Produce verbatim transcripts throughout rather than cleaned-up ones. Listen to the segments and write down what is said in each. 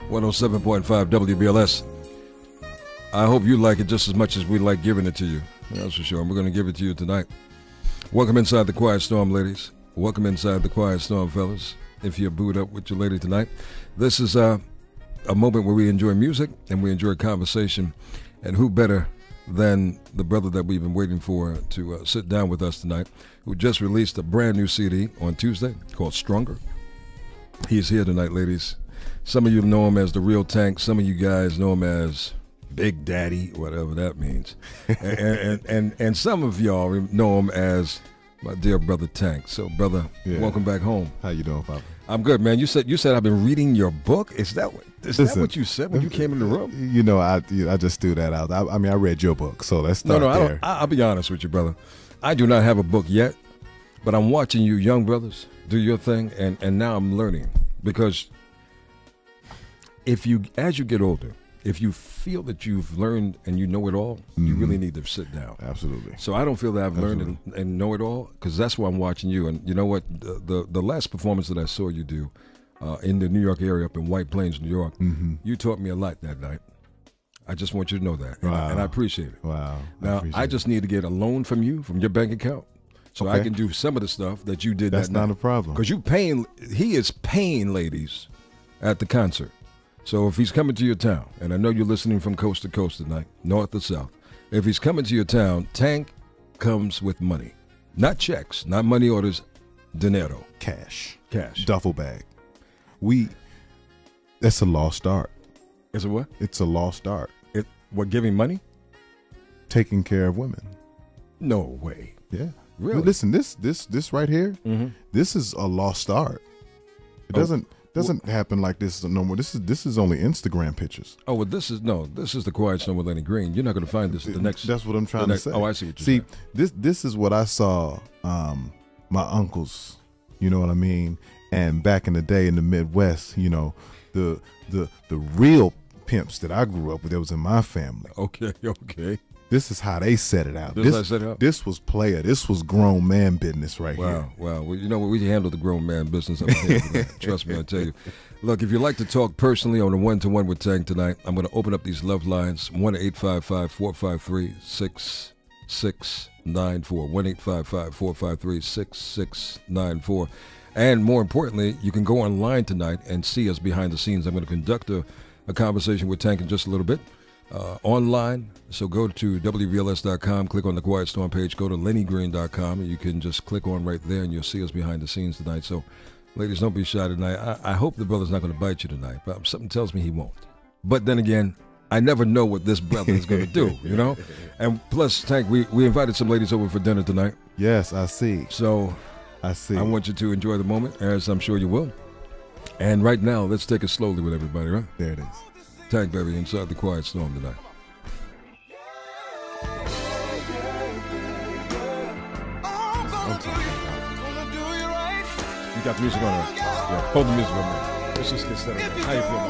one oh seven point five W B L S. I hope you like it just as much as we like giving it to you. That's for sure. And we're going to give it to you tonight. Welcome inside the Quiet Storm, ladies. Welcome inside the Quiet Storm, fellas. If you're booed up with your lady tonight, this is uh, a moment where we enjoy music and we enjoy conversation. And who better than the brother that we've been waiting for to uh, sit down with us tonight, who just released a brand new C D on Tuesday called Stronger. He's here tonight, ladies. Some of you know him as the Real Tank. Some of you guys know him as Big Daddy, whatever that means. and, and, and and some of y'all know him as my dear brother Tank. So, brother, yeah. Welcome back home. How you doing, Papa? I'm good, man. You said you said I've been reading your book. Is that what is Listen, that what you said when you came in the room? You know, I I just threw that out. I, I mean, I read your book, so let's start no, no, there. I don't, I'll be honest with you, brother. I do not have a book yet, but I'm watching you young brothers do your thing, and, and now I'm learning. Because if you, as you get older, if you feel that you've learned and you know it all, mm-hmm. you really need to sit down. Absolutely. So I don't feel that I've Absolutely. learned and, and know it all, because that's why I'm watching you. And you know what? The, the, the last performance that I saw you do uh, in the New York area, up in White Plains, New York, mm-hmm. you taught me a lot that night. I just want you to know that. Wow. And, I, and I appreciate it. Wow. Now, I, I just need to get a loan from you, from your bank account, so okay. I can do some of the stuff that you did That's that not night. a problem. Because you paying, he is paying ladies at the concert. So if he's coming to your town, and I know you're listening from coast to coast tonight, north to south, if he's coming to your town, Tank comes with money. Not checks, not money orders, dinero. Cash. Cash. Duffel bag. We, that's a lost art. Is it what? It's a lost art. It, what, giving money? Taking care of women. No way. Yeah. Really? Listen, this this this right here, mm-hmm. this is a lost art. It oh. doesn't doesn't well, happen like this no more. This is this is only Instagram pictures. Oh, well, this is no. This is the Quiet Storm with Lenny Green. You're not going to find this at the next. That's what I'm trying to next, say. Oh, I see what you're see, saying. this this is what I saw um, my uncles. You know what I mean? And back in the day in the Midwest, you know, the the the real pimps that I grew up with, that was in my family. Okay, okay. This is how they set it out. This, this, how set it out? This was player. This was grown man business right wow, here. Wow, wow. Well, you know what? We handle the grown man business up here. Trust me, I tell you. Look, if you'd like to talk personally on a one-to-one with Tank tonight, I'm going to open up these love lines, one eight five five, four five three, six six nine four, one eight five five, four five three, six six nine four. And more importantly, you can go online tonight and see us behind the scenes. I'm going to conduct a, a conversation with Tank in just a little bit. Uh, online, so go to W B L S dot com, click on the Quiet Storm page, go to Lenny Green dot com, and you can just click on right there, and you'll see us behind the scenes tonight. So, ladies, don't be shy tonight. I, I hope the brother's not going to bite you tonight, but something tells me he won't. But then again, I never know what this brother is going to do, you know? And plus, Tank, we, we invited some ladies over for dinner tonight. Yes, I see. So, I see. I want you to enjoy the moment, as I'm sure you will. And right now, let's take it slowly with everybody, right? There it is. Tank, baby, inside the Quiet Storm tonight. You got the music on, right? Yeah, hold the music on, man. Let's just get started. How you feel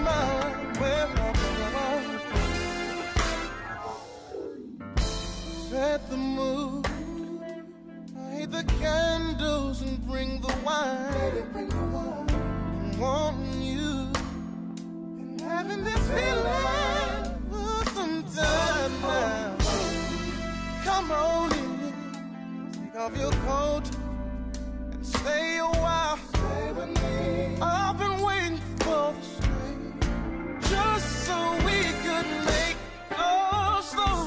about it? Set the mood, light the candles and bring the wine. I'm wanting you and having this feeling for some time now. Come on in, take off your coat and stay a while. Stay with me. I've been waiting for this day, just so we could make love slow.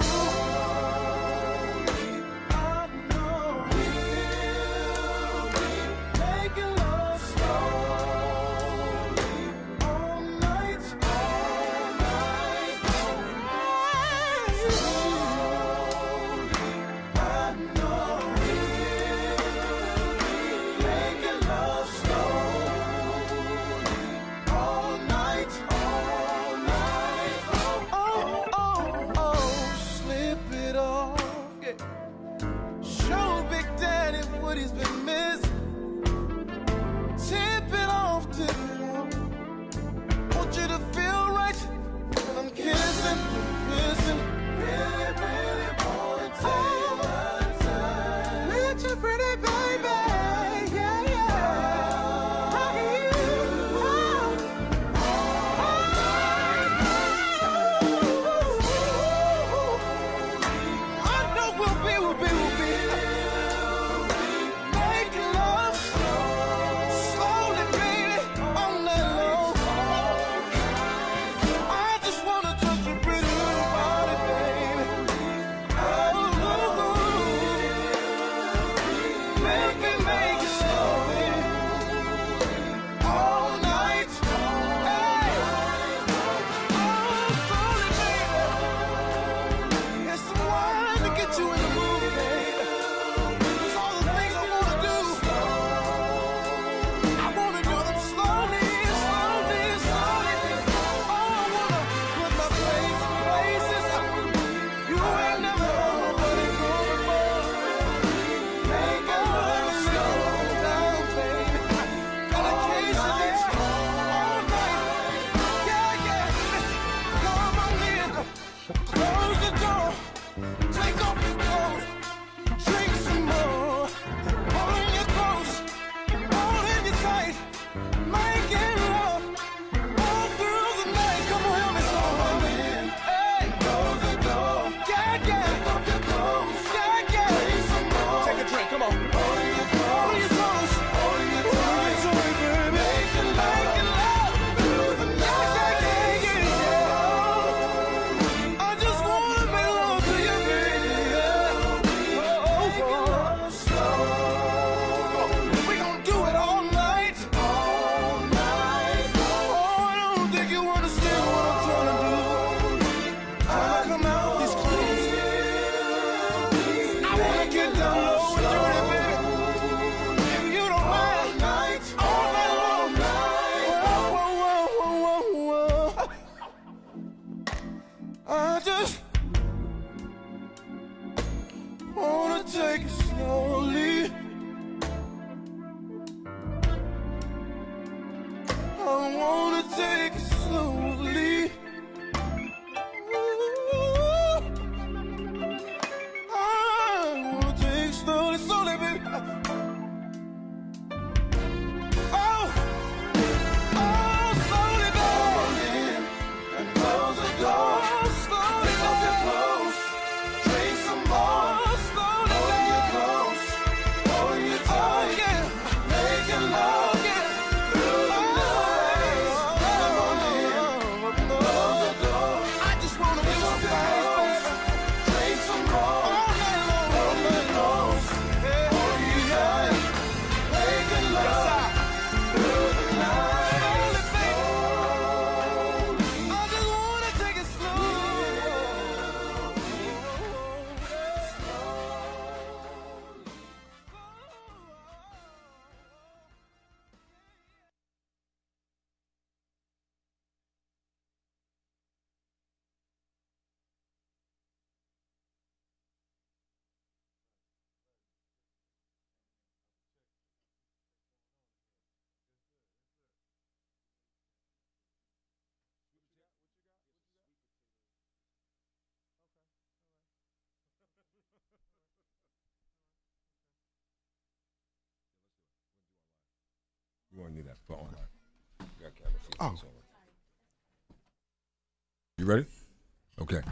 wanna take it slowly. Ooh. I wanna take it slowly, slowly, baby. Oh, oh, slowly, baby. And close the door. Slowly, pick up your clothes. Drink some more. Slowly, hold you close. Hold you tight. Oh, yeah. Making love. You want to need that for online. You got camera feed. Oh. You ready? Okay.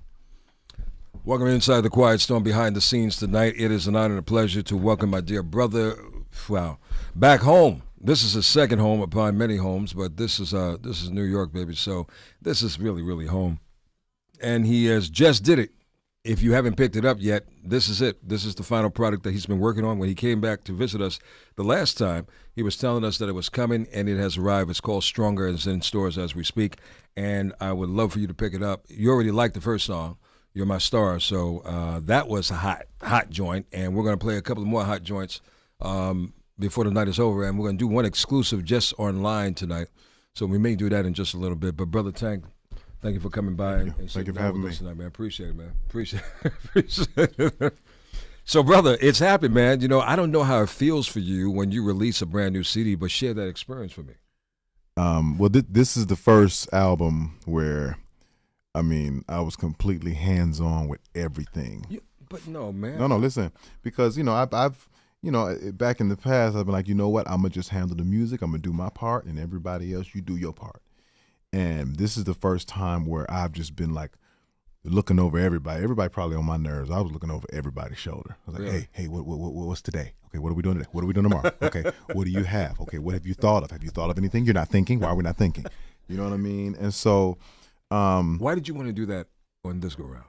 Welcome inside the Quiet Storm behind the scenes tonight. It is an honor and a pleasure to welcome my dear brother, wow, back home. This is his second home upon many homes, but this is uh this is New York, baby. So this is really, really home. And he has just did it. If you haven't picked it up yet, this is it. This is the final product that he's been working on. When he came back to visit us the last time, he was telling us that it was coming, and it has arrived. It's called Stronger, and it's in stores as we speak. And I would love for you to pick it up. You already liked the first song, You're My Star, so uh, that was a hot, hot joint. And we're going to play a couple of more hot joints um, before the night is over. And we're going to do one exclusive just online tonight. So we may do that in just a little bit. But, Brother Tank, thank you for coming by and, and thank you for down having with me us tonight, man. Appreciate it, man. Appreciate it. Appreciate it. So, brother, it's happened, man. You know, I don't know how it feels for you when you release a brand new C D, but share that experience with me. Um, well, th- this is the first album where, I mean, I was completely hands-on with everything. You, but no, man. No, no, listen, because, you know, I've, I've, you know, back in the past, I've been like, you know what, I'm going to just handle the music. I'm going to do my part, and everybody else, you do your part. And this is the first time where I've just been like looking over everybody. Everybody probably on my nerves. I was looking over everybody's shoulder. I was like, Really? hey, hey, what, what, what, what's today? Okay, what are we doing today? What are we doing tomorrow? Okay, what do you have? Okay, what have you thought of? Have you thought of anything? You're not thinking? Why are we not thinking? You know what I mean? And so, um, Why did you want to do that on this go round?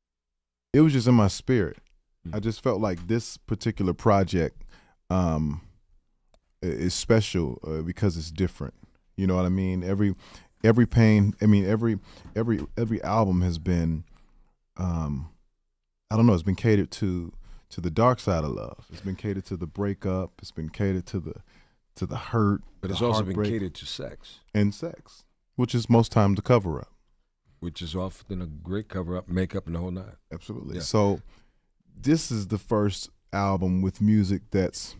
it was just in my spirit. Mm. I just felt like this particular project um, i- is special uh, because it's different. You know what I mean? Every every pain. I mean, every every every album has been, um, I don't know. It's been catered to to the dark side of love. It's been catered to the breakup. It's been catered to the to the hurt. But it's the also been heartbreak, catered to sex, and sex, which is most times the cover up. which is often a great cover-up, makeup, and the whole nine. Absolutely. Yeah. So this is the first album with music that's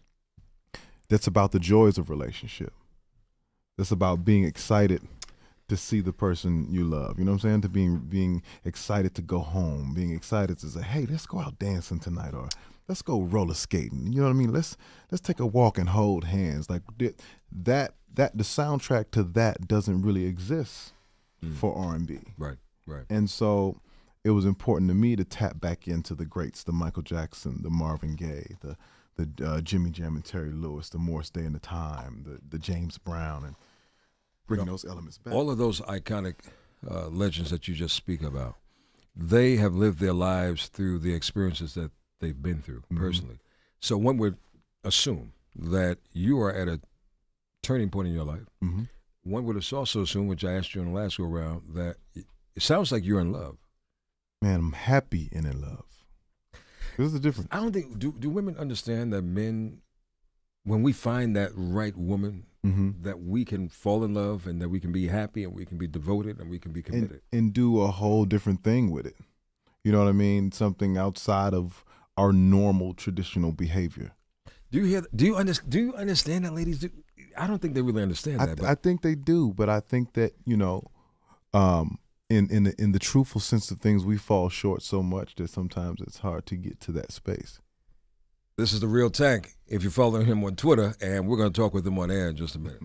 that's about the joys of relationship. That's about being excited to see the person you love. You know what I'm saying? To being being excited to go home, being excited to say, hey, let's go out dancing tonight, or let's go roller skating. You know what I mean? Let's let's take a walk and hold hands. Like that that the soundtrack to that doesn't really exist Mm. for R and B. Right, right. And so it was important to me to tap back into the greats, the Michael Jackson, the Marvin Gaye, the the uh, Jimmy Jam and Terry Lewis, the Morris Day and the Time, the, the James Brown, and bringing You know, those elements back. All of those iconic uh, legends that you just speak about, they have lived their lives through the experiences that they've been through Mhm. personally. So one would assume that you are at a turning point in your life. hmm One would also assume, which I asked you in the last go round, that it sounds like you're in love. Man, I'm happy and in love. This is the difference. I don't think, do, do women understand that men, when we find that right woman, hmm that we can fall in love and that we can be happy and we can be devoted and we can be And, committed? and do a whole different thing with it. You know what I mean? Something outside of our normal traditional behavior. Do you hear? Do you understand? Do you understand that, ladies? Do, I don't think they really understand I, that. But I think they do, but I think that, you know, um, in in the, in the truthful sense of things, we fall short so much that sometimes it's hard to get to that space. This is The Real Tank. If you're following him on Twitter, and we're going to talk with him on air in just a minute.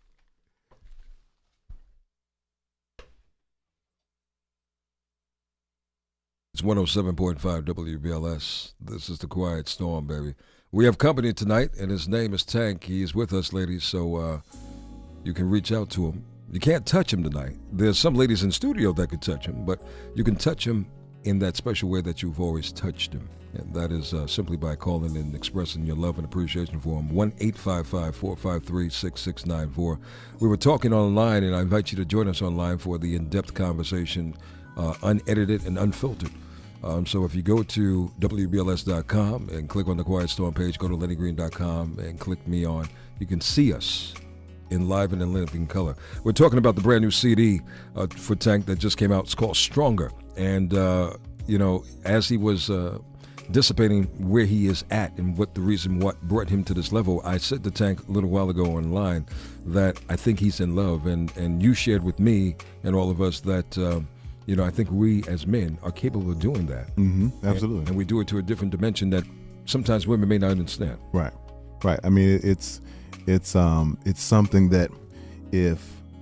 It's one oh seven point five W B L S. This is The Quiet Storm, baby. We have company tonight, and his name is Tank. He is with us, ladies, so uh, you can reach out to him. You can't touch him tonight. There's some ladies in studio that could touch him, but you can touch him in that special way that you've always touched him. And that is uh, simply by calling and expressing your love and appreciation for him. one eight five five, four five three, six six nine four. We were talking online, and I invite you to join us online for the in-depth conversation, uh, unedited and unfiltered. Um, so if you go to W B L S dot com and click on the Quiet Storm page, go to Lenny Green dot com and click me on, you can see us in live and in living color. We're talking about the brand new C D uh, for Tank that just came out. It's called Stronger. And, uh, you know, as he was uh, dissipating where he is at and what the reason what brought him to this level, I said to Tank a little while ago online that I think he's in love. And, and you shared with me and all of us that... Uh, You know, I think we as men are capable of doing that. Mm-hmm, absolutely. And, and we do it to a different dimension that sometimes women may not understand. Right, right. I mean, it's it's um it's something that if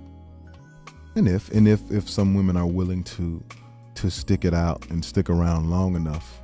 and if and if if some women are willing to to stick it out and stick around long enough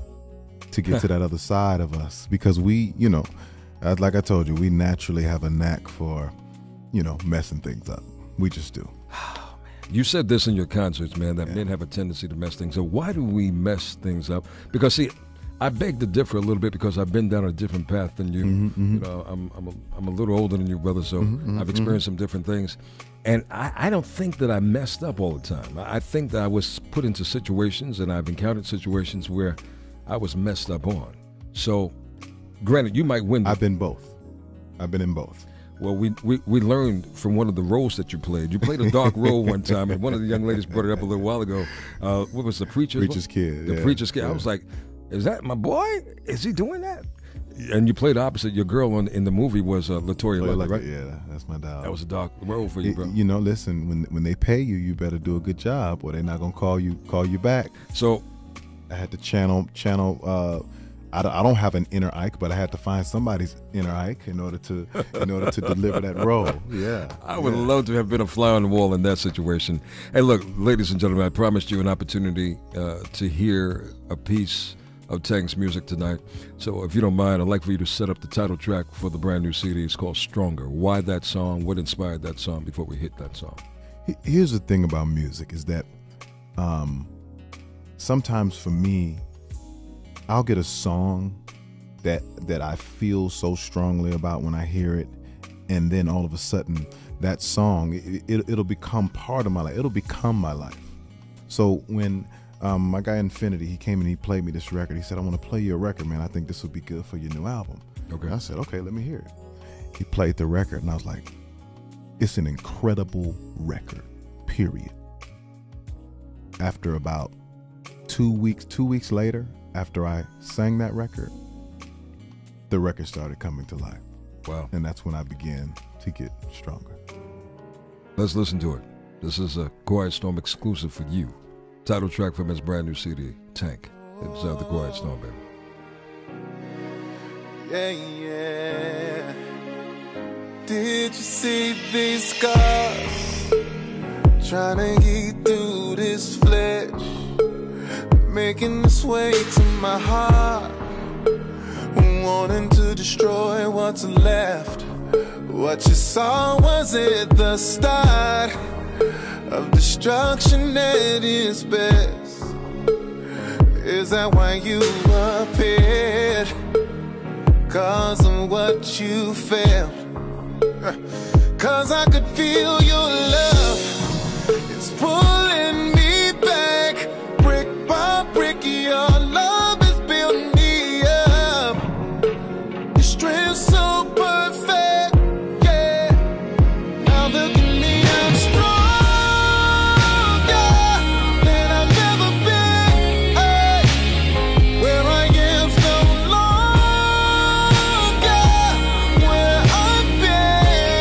to get to that other side of us, because we, you know, as like I told you, we naturally have a knack for, you know, messing things up. We just do. You said this in your concerts, man, that yeah. men have a tendency to mess things up. Why do we mess things up? Because, see, I beg to differ a little bit because I've been down a different path than you. Mm-hmm, mm-hmm. You know, I'm I'm a, I'm a little older than you, brother, so mm-hmm, I've experienced mm-hmm. some different things. And I, I don't think that I messed up all the time. I think that I was put into situations, and I've encountered situations where I was messed up on. So, granted, you might win. I've been both. I've been in both. Well, we, we, we learned from one of the roles that you played. You played a dark role one time, and one of the young ladies brought it up a little while ago. Uh, what was the preacher's Preacher's Kid. The yeah, Preacher's Kid. Yeah. I was like, is that my boy? Is he doing that? And you played opposite. Your girl on, in the movie was uh, Latoya oh, Luckett, like, right? Yeah, that's my dog. That was a dark role for you, bro. It, you know, listen, when when they pay you, you better do a good job, or they're not gonna call you call you back. So I had to channel channel. Uh, I don't, I don't have an inner Ike, but I had to find somebody's inner Ike in order to in order to deliver that role. Yeah, I would yeah. love to have been a fly on the wall in that situation. Hey, look, ladies and gentlemen, I promised you an opportunity uh, to hear a piece of Tank's music tonight. So if you don't mind, I'd like for you to set up the title track for the brand new C D. It's called Stronger. Why that song? What inspired that song before we hit that song? Here's the thing about music is that um, sometimes for me, I'll get a song that that I feel so strongly about when I hear it, and then all of a sudden that song it, it, it'll become part of my life. It'll become my life. So when um, my guy Infinity, he came and he played me this record. He said, "I want to play you a record, man. I think this would be good for your new album." Okay. And I said, "Okay, let me hear it." He played the record, and I was like, "It's an incredible record." Period. After about two weeks, two weeks later. After I sang that record, the record started coming to life. Wow. And that's when I began to get stronger. Let's listen to it. This is a Quiet Storm exclusive for you. Title track from his brand new C D, Tank. It's uh, the Quiet Storm, baby. Yeah, yeah. Did you see these scars? Trying to get through this flesh, making its way to my heart, wanting to destroy what's left. What you saw was it the start of destruction at its best? Is that why you appeared? Cause of what you felt? Cause I could feel your love. It's pulling me back. Brick by brick, your love is building me up. Your strength's so perfect, yeah. Now look at me, I'm stronger than I've ever been, hey. Where I am no longer where I've been.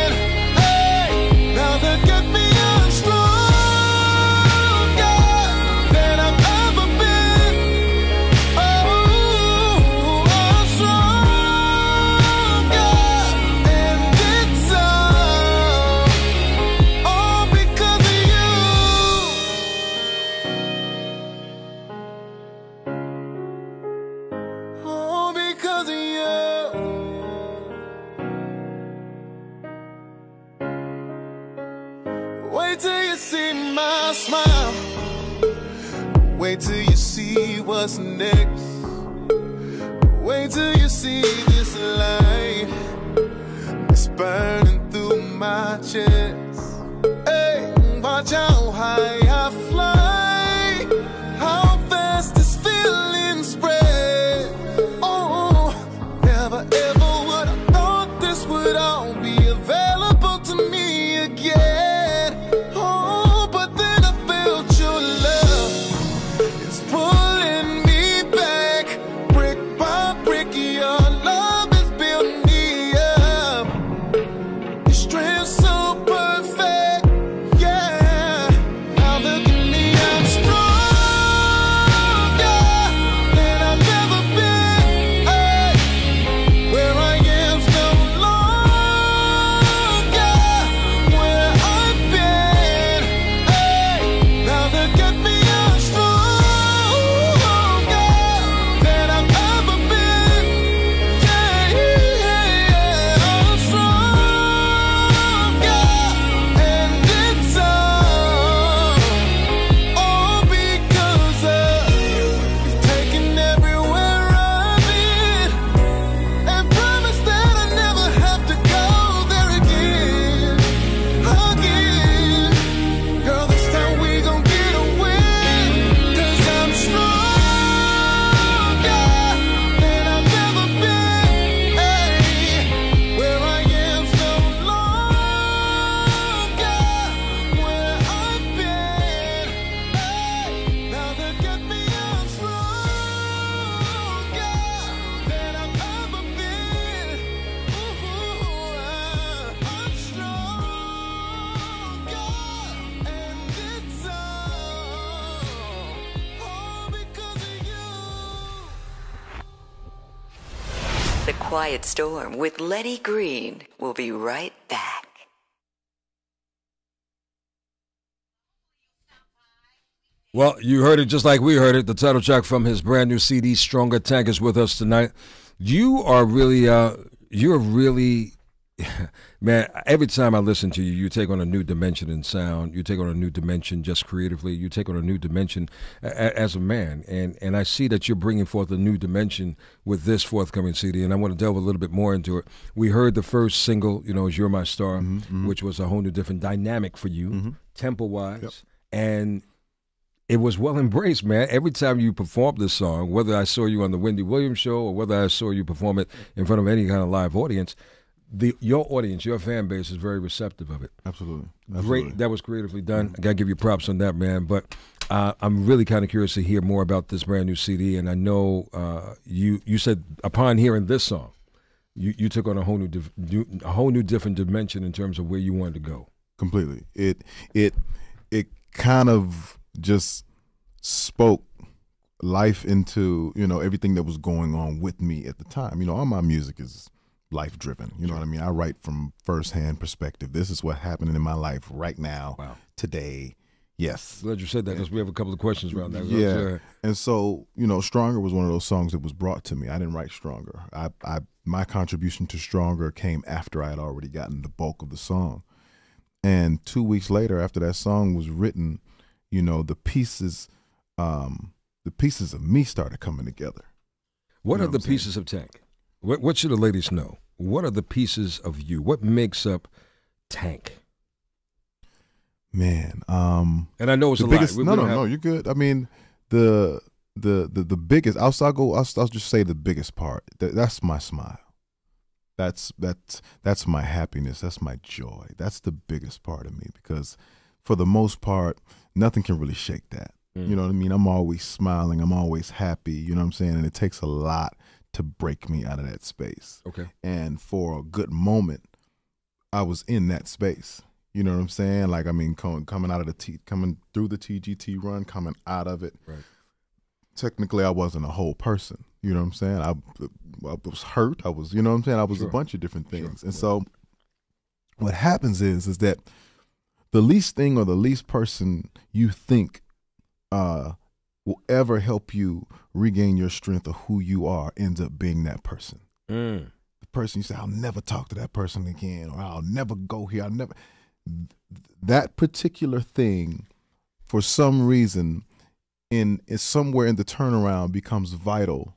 Wait till you see my smile. Wait till you see what's next. Wait till you see this light. It's burning through my chest. Hey, watch how high I fly. How fast this feeling spread. Oh, never ever would I thought this would all be available to me again. Oh, but then I felt your love. It's pulling me back. Brick by brick, your love is building me up. Your strength's so perfect, yeah. Now look at me, I'm stronger than I've ever been. Hey, where I am's no longer where I've been. Hey, now look at me, I'm stronger than I've ever been. Yeah, I'm stronger, and it's all, all because of you've taken everywhere I've been, and promised that I never have to go there again, again. Girl, this time we gon' get away, 'cause I'm stronger than I've ever been. Hey, where I am's no longer where I've been. Hey, now look at me, I'm stronger than I've ever been. Ooh, I'm stronger, and it's all, all because of you. The Quiet Storm with Lenny Green. We'll be right back. Well, you heard it just like we heard it. The title track from his brand new C D, Stronger Tank, is with us tonight. You are really, uh, you're really, man, every time I listen to you, you take on a new dimension in sound. You take on a new dimension just creatively. You take on a new dimension a- a- as a man. And, and I see that you're bringing forth a new dimension with this forthcoming C D, and I want to delve a little bit more into it. We heard the first single, you know, is You're My Star, which was a whole new different dynamic for you, tempo-wise. Yep. And it was well embraced, man. Every time you performed this song, whether I saw you on the Wendy Williams show or whether I saw you perform it in front of any kind of live audience, the your audience, your fan base is very receptive of it. Absolutely. Absolutely. Great, that was creatively done. I gotta give you props on that, man. But uh, I'm really kind of curious to hear more about this brand new C D. And I know uh, you you said upon hearing this song, you, you took on a whole new, dif- new a whole new different dimension in terms of where you wanted to go. Completely. It it it kind of just spoke life into, you know, everything that was going on with me at the time. You know, all my music is life driven. You know what I mean? I write from firsthand perspective. This is what happening in my life right now, Wow. today. Yes. Glad you said that because we have a couple of questions around that. Yeah. Uh, And so, you know, Stronger was one of those songs that was brought to me. I didn't write Stronger. I, I my contribution to Stronger came after I had already gotten the bulk of the song. And two weeks later, after that song was written, you know, the pieces, um, the pieces of me started coming together. What You know are the what I'm saying? pieces of Tank? What, what should the ladies know? What are the pieces of you? What makes up Tank? Man, um, And I know it's the a biggest. lot. We- no, we no, don't have- no. You're good. I mean, the the the the biggest. I'll, I'll go. I'll, I'll just say the biggest part. That, that's my smile. That's that's that's my happiness. That's my joy. That's the biggest part of me because, for the most part, nothing can really shake that. Mm. You know what I mean? I'm always smiling. I'm always happy. You know what I'm saying? And it takes a lot to break me out of that space. Okay. And for a good moment, I was in that space. You know what I'm saying? Like, I mean, coming, coming out of the T, coming through the T G T run, coming out of it. Right. Technically, I wasn't a whole person. You know what I'm saying? I, I was hurt. I was, you know what I'm saying? I was Sure. a bunch of different things. Sure. And so what happens is, is that the least thing or the least person you think uh, will ever help you regain your strength of who you are ends up being that person. Mm. The person you say, I'll never talk to that person again, or I'll never go here. I'll never. that particular thing, for some reason, in is somewhere in the turnaround becomes vital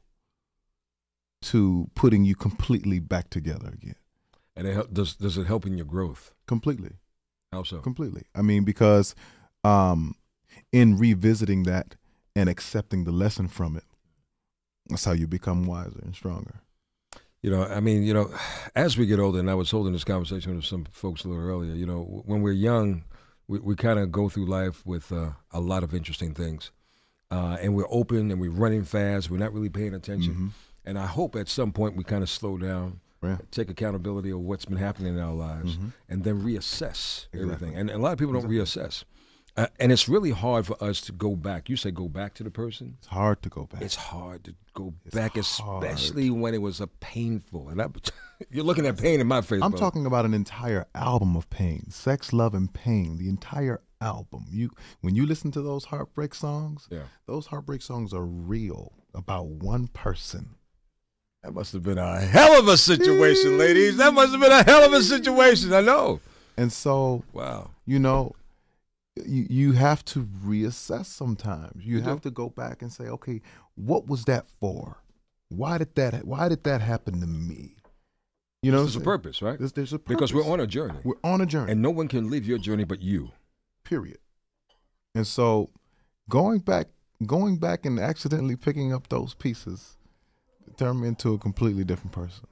to putting you completely back together again. And it help, does does it help in your growth? Completely. How so? Completely. I mean, because um, in revisiting that and accepting the lesson from it, that's how you become wiser and stronger. You know, I mean, you know, as we get older, and I was holding this conversation with some folks a little earlier, you know, when we're young, we, we kind of go through life with uh, a lot of interesting things. Uh, and we're open and we're running fast. We're not really paying attention. Mm-hmm. And I hope at some point we kind of slow down, yeah. take accountability of what's been happening in our lives, mm-hmm. and then reassess exactly. everything. And, and a lot of people don't exactly. reassess. Uh, and it's really hard for us to go back. You say go back to the person? It's hard to go back. It's hard to go it's back, hard. especially when it was a painful. And I, you're looking at pain in my face. I'm bro. talking about an entire album of pain, Sex, Love, and Pain, the entire album. You When you listen to those heartbreak songs, yeah. those heartbreak songs are real, about one person. That must have been a hell of a situation, ladies. That must have been a hell of a situation. I know. And so, wow, you know, you you have to reassess sometimes. You, you have do. to go back and say, okay, what was that for? Why did that Why did that happen to me? You know, there's a purpose, right? There's, there's a purpose. Because we're on a journey. We're on a journey, and no one can live your journey but you. Period. And so, going back, going back, and accidentally picking up those pieces turned me into a completely different person.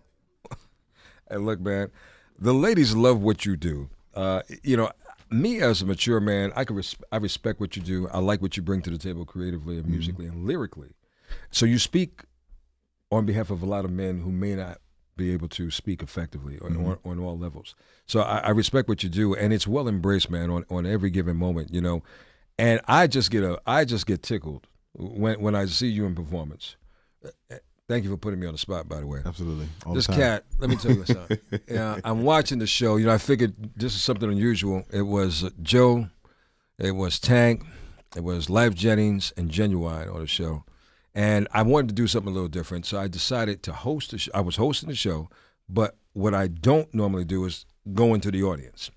Hey, look, man, the ladies love what you do. Uh, you know. Me as a mature man, I can res- I respect what you do. I like what you bring to the table creatively and musically mm-hmm. and lyrically. So you speak on behalf of a lot of men who may not be able to speak effectively on, mm-hmm. on, on all levels. So I, I respect what you do, and it's well embraced, man, on, on every given moment, you know. And I just get a I just get tickled when when I see you in performance. Thank you for putting me on the spot, by the way. Absolutely. All this the time. cat, let me tell you something. Yeah, I'm watching the show. You know, I figured this is something unusual. It was uh, Joe, it was Tank, it was Life Jennings, and Genuine on the show. And I wanted to do something a little different, so I decided to host the show. I was hosting the show, but what I don't normally do is go into the audience.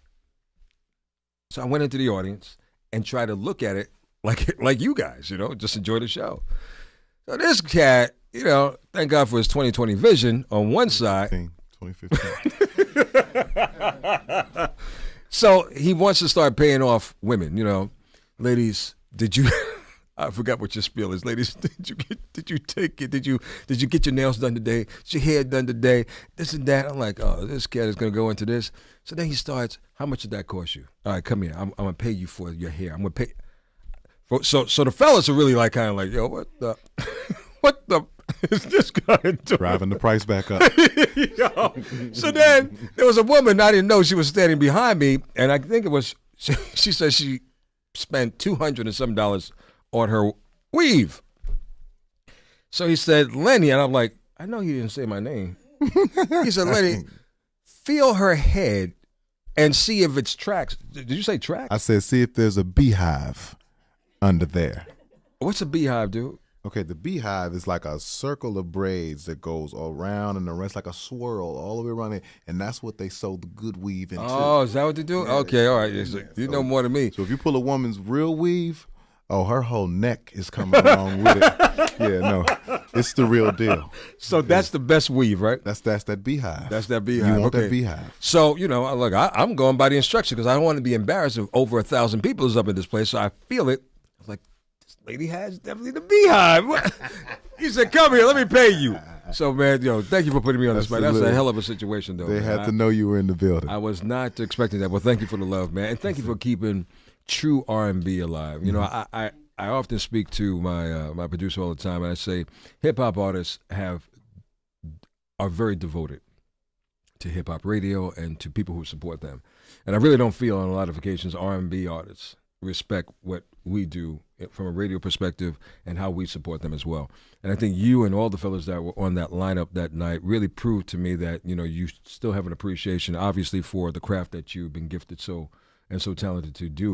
So I went into the audience and tried to look at it like like you guys, you know, just enjoy the show. So this cat, you know, thank God for his twenty twenty vision on one side. twenty fifteen So he wants to start paying off women, you know. Ladies, did you I forgot what your spiel is. Ladies, did you get did you take it? Did you did you get your nails done today? Did your hair done today? This and that. I'm like, oh, this cat is gonna go into this. So then he starts, how much did that cost you? All right, come here. I'm, I'm gonna pay you for your hair. I'm gonna pay. So so the fellas are really like kind of like, yo, what the what the is this guy doing? Driving the price back up. Yo. So then there was a woman, I didn't know she was standing behind me, and I think it was she, she said she spent two hundred and some dollars on her weave. So he said, Lenny, and I'm like, I know he didn't say my name. He said, Lenny, feel her head and see if it's tracks. Did you say tracks? I said, see if there's a beehive under there. What's a beehive, dude? Okay, the beehive is like a circle of braids that goes around and around. It's like a swirl all the way around it, and that's what they sew the good weave into. Oh, is that what they do? Yeah. Okay, all right. Yeah. You know more than me. So if you pull a woman's real weave, oh, her whole neck is coming along with it. Yeah, no, it's the real deal. So that's the best weave, right? That's that's that beehive. That's that beehive. You want okay. that beehive. So, you know, look, I, I'm going by the instruction because I don't want to be embarrassed if over a thousand people is up in this place. So I feel it. I was like, this lady has definitely the beehive. He said, come here, let me pay you. So, man, yo, thank you for putting me on the spot. That's a hell of a situation, though. They man. had I, to know you were in the building. I was not expecting that. Well, thank you for the love, man. And thank you for keeping true R and B alive. You know, I, I, I often speak to my uh, my producer all the time, and I say hip-hop artists have are very devoted to hip-hop radio and to people who support them. And I really don't feel on a lot of occasions R and B artists respect what we do from a radio perspective and how we support them as well. And I think you and all the fellas that were on that lineup that night really proved to me that, you know, you still have an appreciation, obviously, for the craft that you've been gifted so and so talented to do.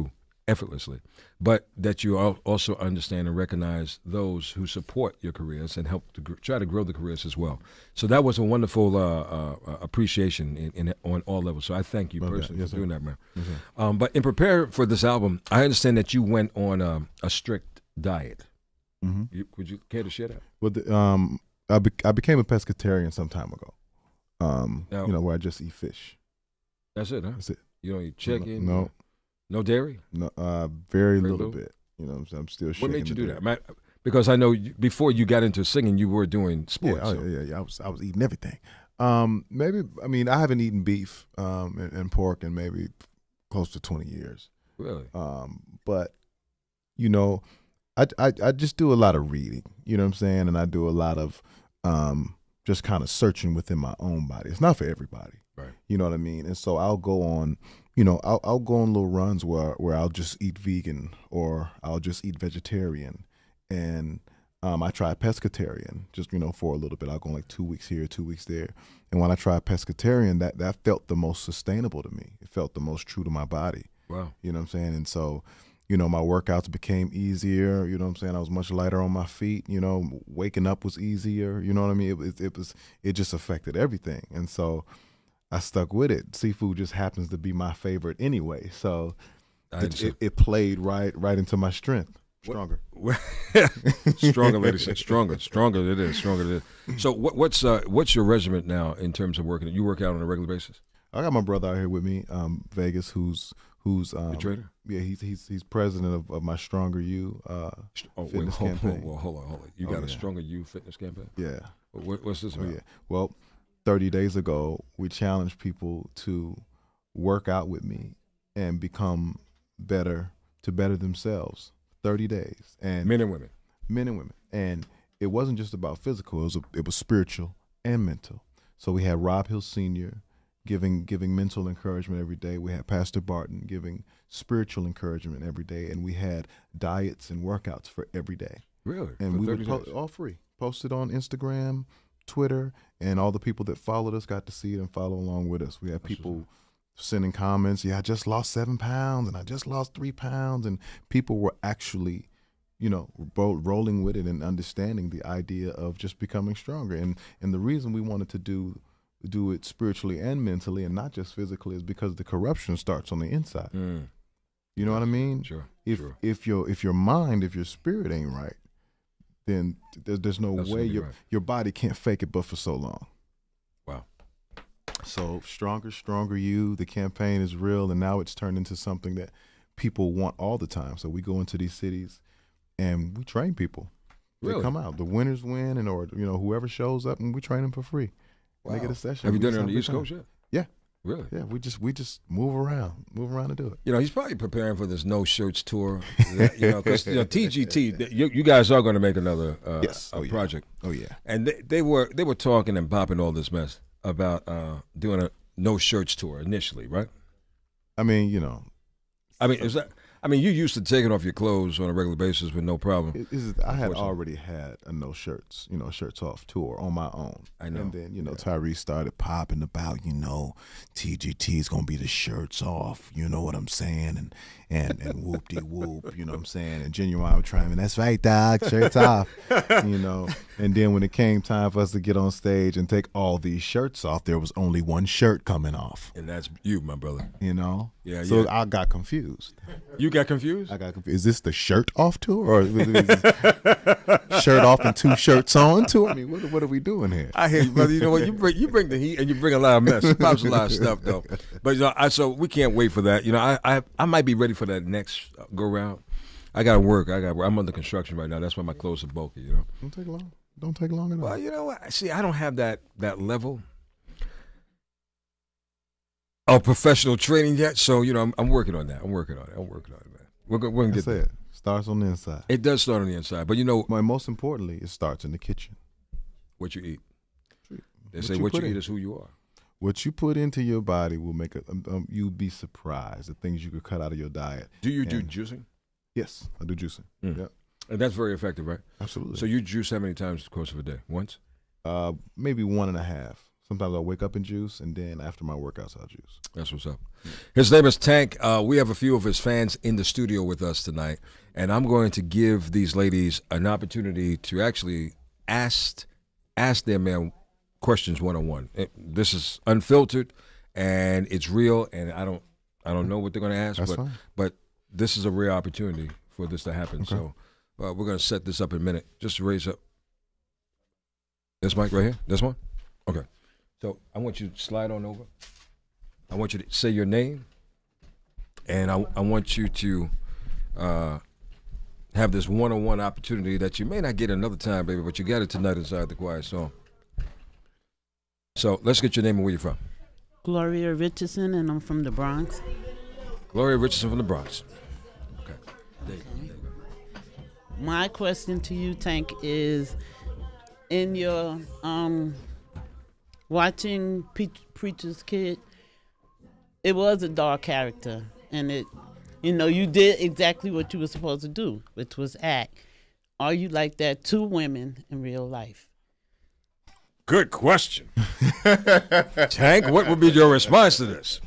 effortlessly, but that you al- also understand and recognize those who support your careers and help to gr- try to grow the careers as well. So that was a wonderful uh, uh, appreciation in, in, on all levels. So I thank you Okay. personally Yes, for sir. doing that, man. Yes, sir. Um, but in preparing for this album, I understand that you went on um, a strict diet. Mm-hmm. You, would you care to share that? Well, the, um, I, be- I became a pescatarian some time ago. Um, Now- you know, where I just eat fish. That's it, huh? That's it. You don't eat chicken? No, No dairy? no, uh, very, Very little, little? bit. You know, what I'm, saying? I'm still. What shaking made you the do dirt. that? Man, because I know you, before you got into singing, you were doing Yeah, sports. oh, so- yeah, yeah, yeah. I was, I was eating everything. Um, maybe, I mean, I haven't eaten beef um, and, and pork in maybe close to twenty years. Really? Um, but you know, I, I I just do a lot of reading. You know what I'm saying? And I do a lot of um, just kind of searching within my own body. It's not for everybody. Right. You know what I mean? And so I'll go on, you know, I'll I'll go on little runs where where I'll just eat vegan or I'll just eat vegetarian, and um, I try pescatarian just you know for a little bit. I'll go like two weeks here, two weeks there, and when I tried pescatarian, that that felt the most sustainable to me. It felt the most true to my body. Wow. You know what I'm saying? And so, you know, my workouts became easier. You know what I'm saying? I was much lighter on my feet. You know, waking up was easier. You know what I mean? It was, it was, it just affected everything. And so I stuck with it. Seafood just happens to be my favorite anyway. So I it, understand. it, it played right, right into my strength. Stronger. Stronger, ladies say stronger, stronger it is, stronger it is. So, what, what's uh, what's your regimen now in terms of working? You work out on a regular basis. I got my brother out here with me, um, Vegas, who's who's um, The trainer? Yeah, he's he's he's president of, of my Stronger You uh, Oh, wait, fitness hold, campaign. hold, hold on, hold on. You Oh, got a yeah. Stronger You fitness campaign? Yeah. What, what's this Oh about? yeah. Well, thirty days ago, we challenged people to work out with me and become better, to better themselves. thirty days, and Men and women. men and women, and it wasn't just about physical. It was a, it was spiritual and mental. So we had Rob Hill Senior giving giving mental encouragement every day. We had Pastor Barton giving spiritual encouragement every day, and we had diets and workouts for every day. Really? And For we thirty would po- days? all free, posted on Instagram, Twitter, and all the people that followed us got to see it and follow along with us. We had people sending comments, yeah, I just lost seven pounds and I just lost three pounds. And people were actually, you know, ro- rolling with it and understanding the idea of just becoming stronger. And and the reason we wanted to do do it spiritually and mentally and not just physically is because the corruption starts on the inside. Mm, You know what I mean? sure. If sure. if your if your mind, if your spirit ain't right, then there's there's no way Absolutely your right. your body can't fake it but for so long. Wow. So Stronger, Stronger You, the campaign is real, and now it's turned into something that people want all the time. So we go into these cities and we train people. They Really? come out. The winners win, and or you know whoever shows up, and we train them for free. They get a session. Have you We done just it on have the a East good Coast time. yet? Yeah. Really? Yeah, we just we just move around, move around and do it. You know, he's probably preparing for this no shirts tour. That, you know, because you know, T G T, th- you, you guys are going to make another uh, Yes. a Oh, yeah. project, Oh yeah. and they, they were they were talking and popping all this mess about uh, doing a no shirts tour initially, right? I mean, you know, I mean, is that? I mean, you used to taking off your clothes on a regular basis with no problem. It, is, I had Unfortunately. already had a no shirts, you know, shirts off tour on my own. I know. And then, you know, Tyrese started popping about, you know, T G T is gonna be the shirts off, you know what I'm saying? And and and whoop de whoop, you know what I'm saying? And Genuine would try me, that's right, dog, shirts off. You know. And then when it came time for us to get on stage and take all these shirts off, there was only one shirt coming off. And that's you, my brother. You know? Yeah, So yeah. I got confused. You got confused? I got confused. Is this the shirt off tour, or is this shirt off and two shirts on tour? I mean, what, what are we doing here? I hear you, brother. You know what? You bring you bring the heat and you bring a lot of mess. It pops a lot of stuff though. But you know, I so we can't wait for that. You know, I I, I might be ready for that next go round. I got to work. I got. I'm under construction right now. That's why my clothes are bulky. You know. Don't take long. Don't take long at all. Well, you know what? See, I don't have that that level of professional training yet. So you know, I'm, I'm working on that. I'm working on it. I'm working on it, man. We're gonna, we're gonna That's get there. it. Starts on the inside. It does start on the inside, but you know But most importantly, it starts in the kitchen. what you eat. They What say you what you put in. eat is who you are. What you put into your body will make a. Um, um, you'll be surprised the things you could cut out of your diet. Do you do And- juicing? Yes, I do juicing. Mm. Yeah, And that's very effective, right? absolutely. So you juice how many times in the course of a day? Once? uh, maybe one and a half. Sometimes I'll wake up and juice, and then after my workouts, I'll juice. That's what's up. His name is Tank. Uh, we have a few of his fans in the studio with us tonight, and I'm going to give these ladies an opportunity to actually ask ask their man questions one on one. This is unfiltered, and it's real, and I don't I don't know what they're going to ask, That's but fine. but this is a rare opportunity for this to happen. Okay. So uh, we're going to set this up in a minute. Just raise up this mic right here. This one. Okay. So I want you to slide on over. I want you to say your name, and I, I want you to uh, have this one-on-one opportunity that you may not get another time, baby, but you got it tonight inside the Quiet Storm. So let's get your name and where you're from. Gloria Richardson, and I'm from the Bronx. Gloria Richardson from the Bronx. Okay. There you go. There you go. My question to you, Tank, is in your um, watching Pe- Preacher's Kid, it was a dark character, and it, you know, you did exactly what you were supposed to do, which was act. Are you like that to women in real life? Good question. Tank, what would be your response to this?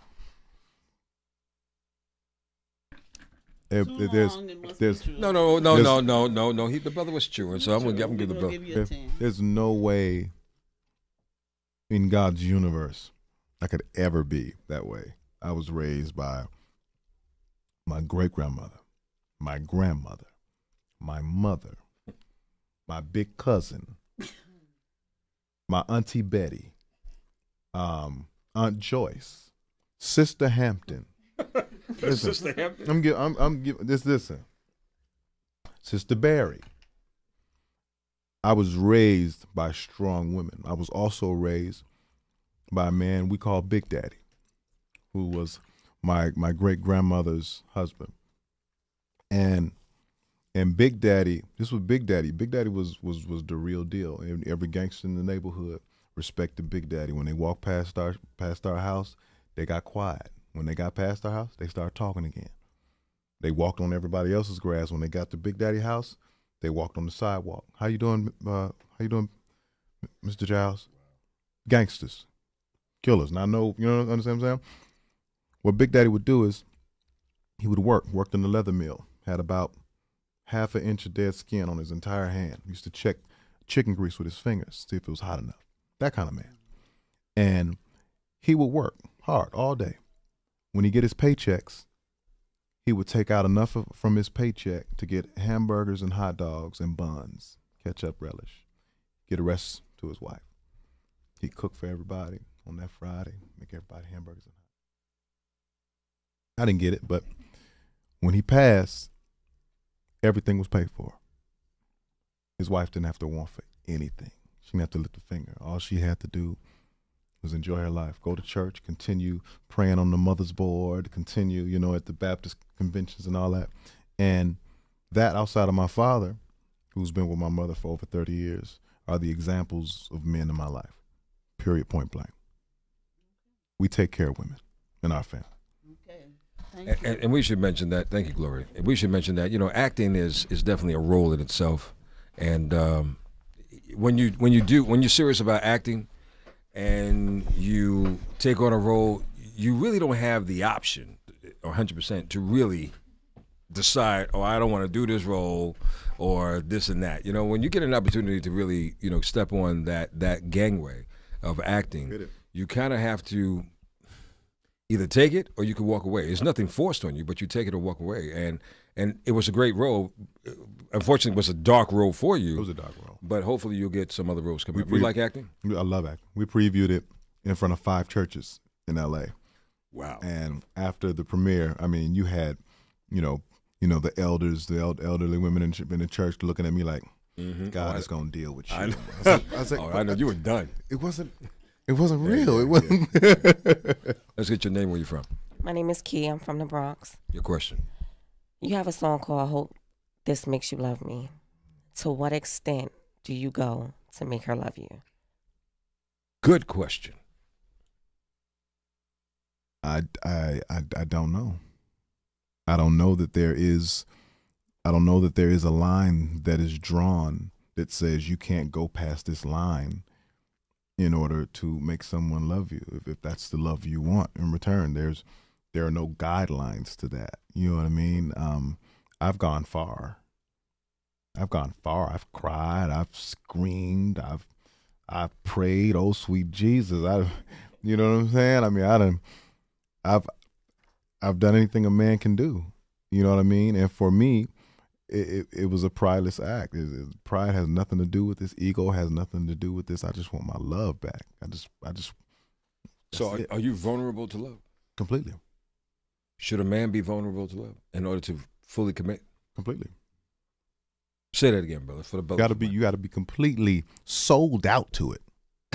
If, Too if there's, long, it must there's, be true. No, no, no, There's- no, no, no, no. He, the brother was chewing, so I'm gonna, I'm gonna give the We're brother. give you a if, ten. there's no way in God's universe I could ever be that way. I was raised by my great grandmother, my grandmother, my mother, my big cousin, my auntie Betty, um, Aunt Joyce, Sister Hampton. Listen, Sister Hampton. I'm giving. I'm, I'm giving this. Listen, Sister Barry. I was raised by strong women. I was also raised by a man we call Big Daddy, who was my my great grandmother's husband. And and Big Daddy, this was Big Daddy. Big Daddy was was was the real deal. And every gangster in the neighborhood respected Big Daddy. When they walked past our past our house, they got quiet. When they got past our house, they started talking again. They walked on everybody else's grass. When they got to Big Daddy house, they walked on the sidewalk. How you doing? Uh, how you doing, Mister Giles? Gangsters, killers. Now I know, you know, understand what I'm saying? What Big Daddy would do is he would work, worked in the leather mill, had about half an inch of dead skin on his entire hand. He used to check chicken grease with his fingers, see if it was hot enough. That kind of man. And he would work hard all day. When he get his paychecks, he would take out enough of, from his paycheck to get hamburgers and hot dogs and buns, ketchup relish, get a rest to his wife. He'd cook for everybody on that Friday, make everybody hamburgers and hot dogs. I didn't get it, but when he passed, everything was paid for. His wife didn't have to want for anything. She didn't have to lift a finger. All she had to do was enjoy her life, go to church, continue praying on the mother's board, continue, you know, at the Baptist conventions and all that. And that, outside of my father, who's been with my mother for over thirty years, are the examples of men in my life, period, point blank. We take care of women in our family. Okay. Thank And, you. and, and we should mention that. Thank you, Gloria. And we should mention that, you know, acting is is definitely a role in itself. And um, when you when you do when you're serious about acting, and you take on a role, you really don't have the option, or one hundred percent, to really decide, oh, I don't want to do this role, or this and that. You know, when you get an opportunity to really, you know, step on that that gangway of acting, you kind of have to either take it or you can walk away. There's nothing forced on you, but you take it or walk away. And and it was a great role. Unfortunately, it was a dark role for you. It was a dark role. But hopefully you'll get some other roles coming We up. You pre- like acting? I love acting. We previewed it in front of five churches in L A. Wow. And after the premiere, I mean, you had, you know, you know, the elders, the el- elderly women in, ch- in the church looking at me like, Mm-hmm. God oh, is going to deal with you. I I, know. was like, I, was like, Oh, I know you were done. It wasn't. It wasn't Yeah, real. yeah, it wasn't. Let's get your name. Where you from? My name is Key. I'm from the Bronx. Your question. You have a song called I Hope This Makes You Love Me. To what extent do you go to make her love you? Good question. I, I, I, I don't know. I don't know that there is. I don't know that there is a line that is drawn that says you can't go past this line in order to make someone love you. If, if that's the love you want in return, there's there are no guidelines to that. You know what I mean? Um, I've gone far. I've gone far. I've cried. I've screamed. I've I've prayed. Oh, sweet Jesus! I, you know what I'm saying? I mean, I done, I've I've done anything a man can do. You know what I mean? And for me, it, it, it was a prideless act. It, it, pride has nothing to do with this. Ego has nothing to do with this. I just want my love back. I just, I just. So are, are you vulnerable to love? Completely. Should a man be vulnerable to love in order to fully commit? Completely. Say that again, brother. For the brother, got to be you got to be completely sold out to it.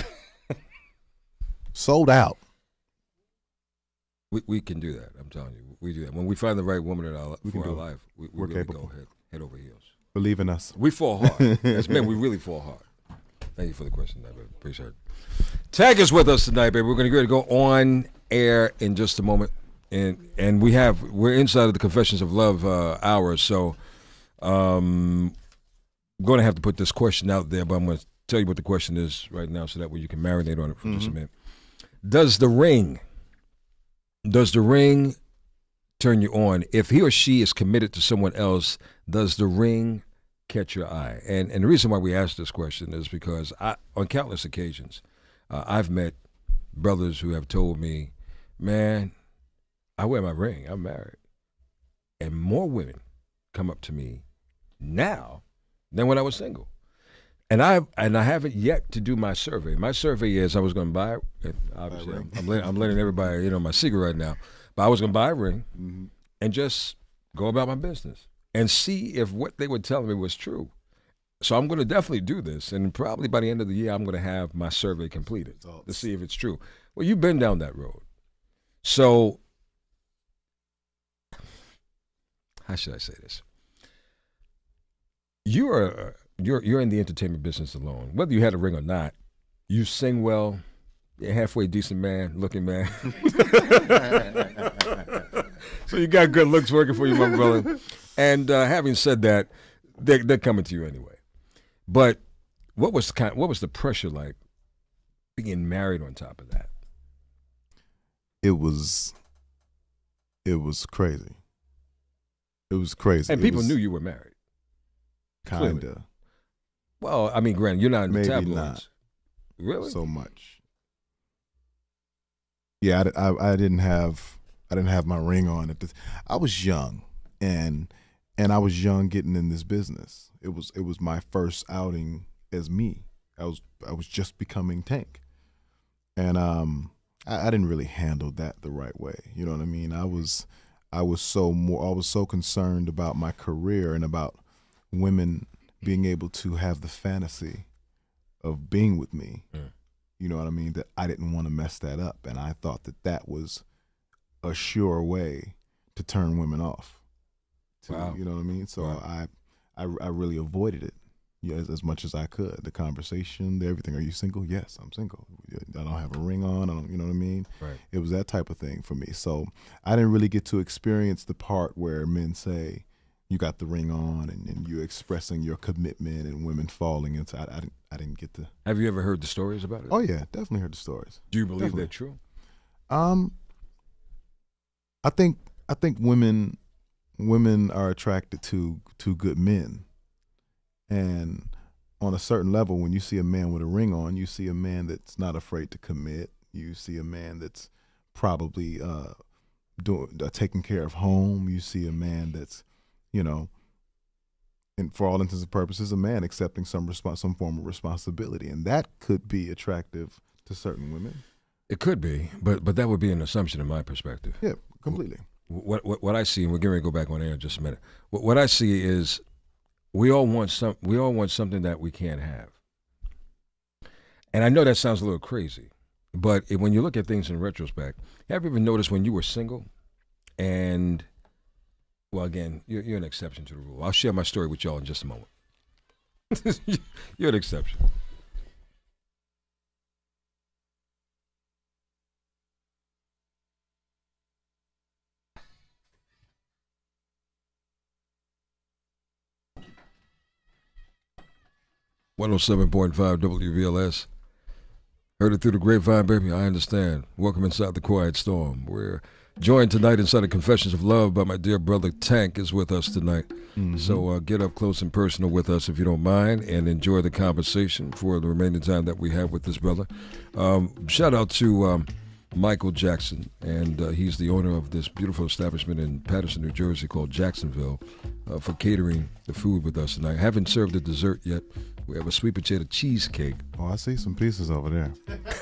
Sold out. We we can do that. I'm telling you, we do that. When we find the right woman in our We can for our do it. life, we, we We're really capable. go head head over heels. Believe in us. We fall hard. As men, we really fall hard. Thank you for the question, baby. Appreciate it. Tag is with us tonight, baby. We're going to go on air in just a moment, and and we have we're inside of the Confessions of Love uh, hour, so um, I'm going to have to put this question out there, but I'm going to tell you what the question is right now, so that way you can marinate on it for Mm-hmm. just a minute. Does the ring, does the ring turn you on? If he or she is committed to someone else, does the ring catch your eye? And and the reason why we ask this question is because I, on countless occasions, uh, I've met brothers who have told me, man, I wear my ring, I'm married. And more women come up to me now than when I was single. And I and I haven't yet to do my survey. My survey is I was going to buy, and obviously I'm, I'm, letting, I'm letting everybody, you know, my secret right now, but I was going to buy a ring Mm-hmm. and just go about my business and see if what they were telling me was true. So I'm going to definitely do this, and probably by the end of the year, I'm going to have my survey completed Results. to see if it's true. Well, you've been down that road. So how should I say this? You are you're you're in the entertainment business alone. Whether you had a ring or not, you sing well. You're a halfway decent man, looking man. So you got good looks working for you, my brother. And uh, having said that, they're, they're coming to you anyway. But what was kind? What was the pressure like being married on top of that? It was. It was crazy. It was crazy. And It people was knew you were married. kinda. Well, I mean, granted, you're not in the Maybe tabloids. not. Really? So much. Yeah, I, I, I didn't have I didn't have my ring on at this. I was young, and and I was young getting in this business. It was it was my first outing as me. I was I was just becoming Tank, and um I, I didn't really handle that the right way. You know what I mean? I was I was so more I was so concerned about my career and about women being able to have the fantasy of being with me. Mm. You know what I mean? That I didn't want to mess that up, and I thought that that was a sure way to turn women off. To, Wow. You know what I mean? So Wow. I, I, I really avoided it, yeah, as, as much as I could. The conversation, the everything. Are you single? Yes, I'm single. I don't have a ring on. I don't. You know what I mean? Right. It was that type of thing for me. So I didn't really get to experience the part where men say, you got the ring on, and, and you're expressing your commitment, and women falling into. I, I didn't. I didn't get to. Have you ever heard the stories about it? Oh yeah, definitely heard the stories. Do you believe definitely. they're true? Um, I think I think women women are attracted to to good men, and on a certain level, when you see a man with a ring on, you see a man that's not afraid to commit. You see a man that's probably uh, doing uh, taking care of home. You see a man that's, you know, and for all intents and purposes, a man accepting some respons- some form of responsibility, and that could be attractive to certain women. It could be, but but that would be an assumption in my perspective. Yeah, completely. What what, what I see, and we're getting ready to go back on air in just a minute. What, what I see is we all want some. We all want something that we can't have. And I know that sounds a little crazy, but if, when you look at things in retrospect, have you ever noticed when you were single, and well, again, you're, you're an exception to the rule. I'll share my story with y'all in just a moment. You're an exception. one oh seven point five W V L S. Heard it through the grapevine, baby. I understand. Welcome inside the Quiet Storm. We're joined tonight inside of Confessions of Love by my dear brother Tank is with us tonight. Mm-hmm. So uh, get up close and personal with us if you don't mind, and enjoy the conversation for the remaining time that we have with this brother. Um, shout out to um, Michael Jackson, and uh, he's the owner of this beautiful establishment in Patterson, New Jersey called Jacksonville, uh, for catering the food with us tonight. Haven't served the dessert yet. We have a sweet potato cheesecake. Oh, I see some pieces over there.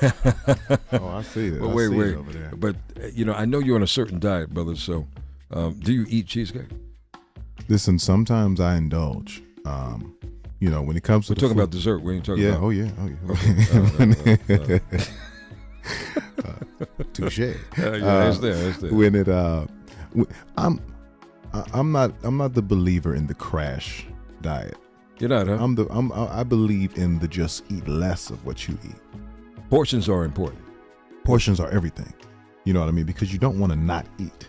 oh, I see it. But I wait, see wait. it over there. But, uh, you know, I know you're on a certain diet, brother, so um, do you eat cheesecake? Listen, sometimes I indulge. Um, you know, when it comes to We're the talking food, about dessert. When you talking yeah, about? oh yeah, oh yeah. Okay. uh, uh, uh, uh, touche. Uh, yeah, it's there. It's there. When it, uh, I'm, I'm not, I'm not the believer in the crash diet. You're not, huh? I'm the, I'm, I believe in the just eat less of what you eat. Portions are important. Portions are everything. You know what I mean? Because you don't want to not eat.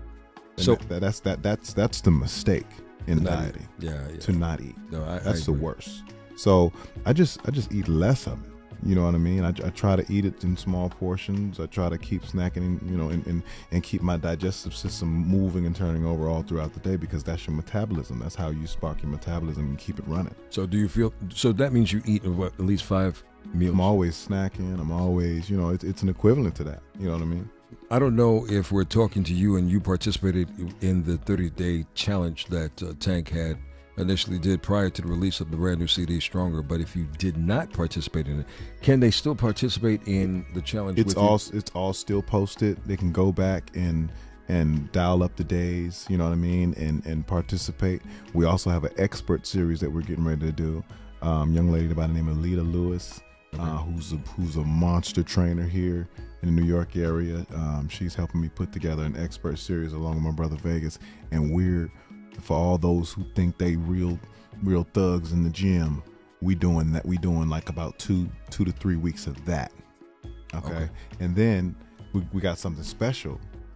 And so that, that's that that's that's the mistake in dieting. Yeah, yeah. To not eat. No, I, that's I the worst. So I just I just eat less of it. You know what I mean? I, I try to eat it in small portions. I try to keep snacking, you know, and, and, and keep my digestive system moving and turning over all throughout the day, because that's your metabolism. That's how you spark your metabolism and keep it running. So do you feel, so that means you eat what, at least five meals? I'm always snacking. I'm always, you know, it's, it's an equivalent to that. You know what I mean? I don't know if we're talking to you and you participated in the thirty-day challenge that uh, Tank had initially did prior to the release of the brand new C D Stronger, but if you did not participate in it, can they still participate in the challenge? It's with all you? It's all still posted. They can go back and and dial up the days, you know what I mean, and and participate. We also have an expert series that we're getting ready to do. Um, young lady by the name of Lita Lewis, okay. uh, who's a, who's a monster trainer here in the New York area. Um, she's helping me put together an expert series along with my brother Vegas, and we're, for all those who think they real real thugs in the gym, we doing that. We doing like about two two to three weeks of that. Okay, okay. And then we, we got something special.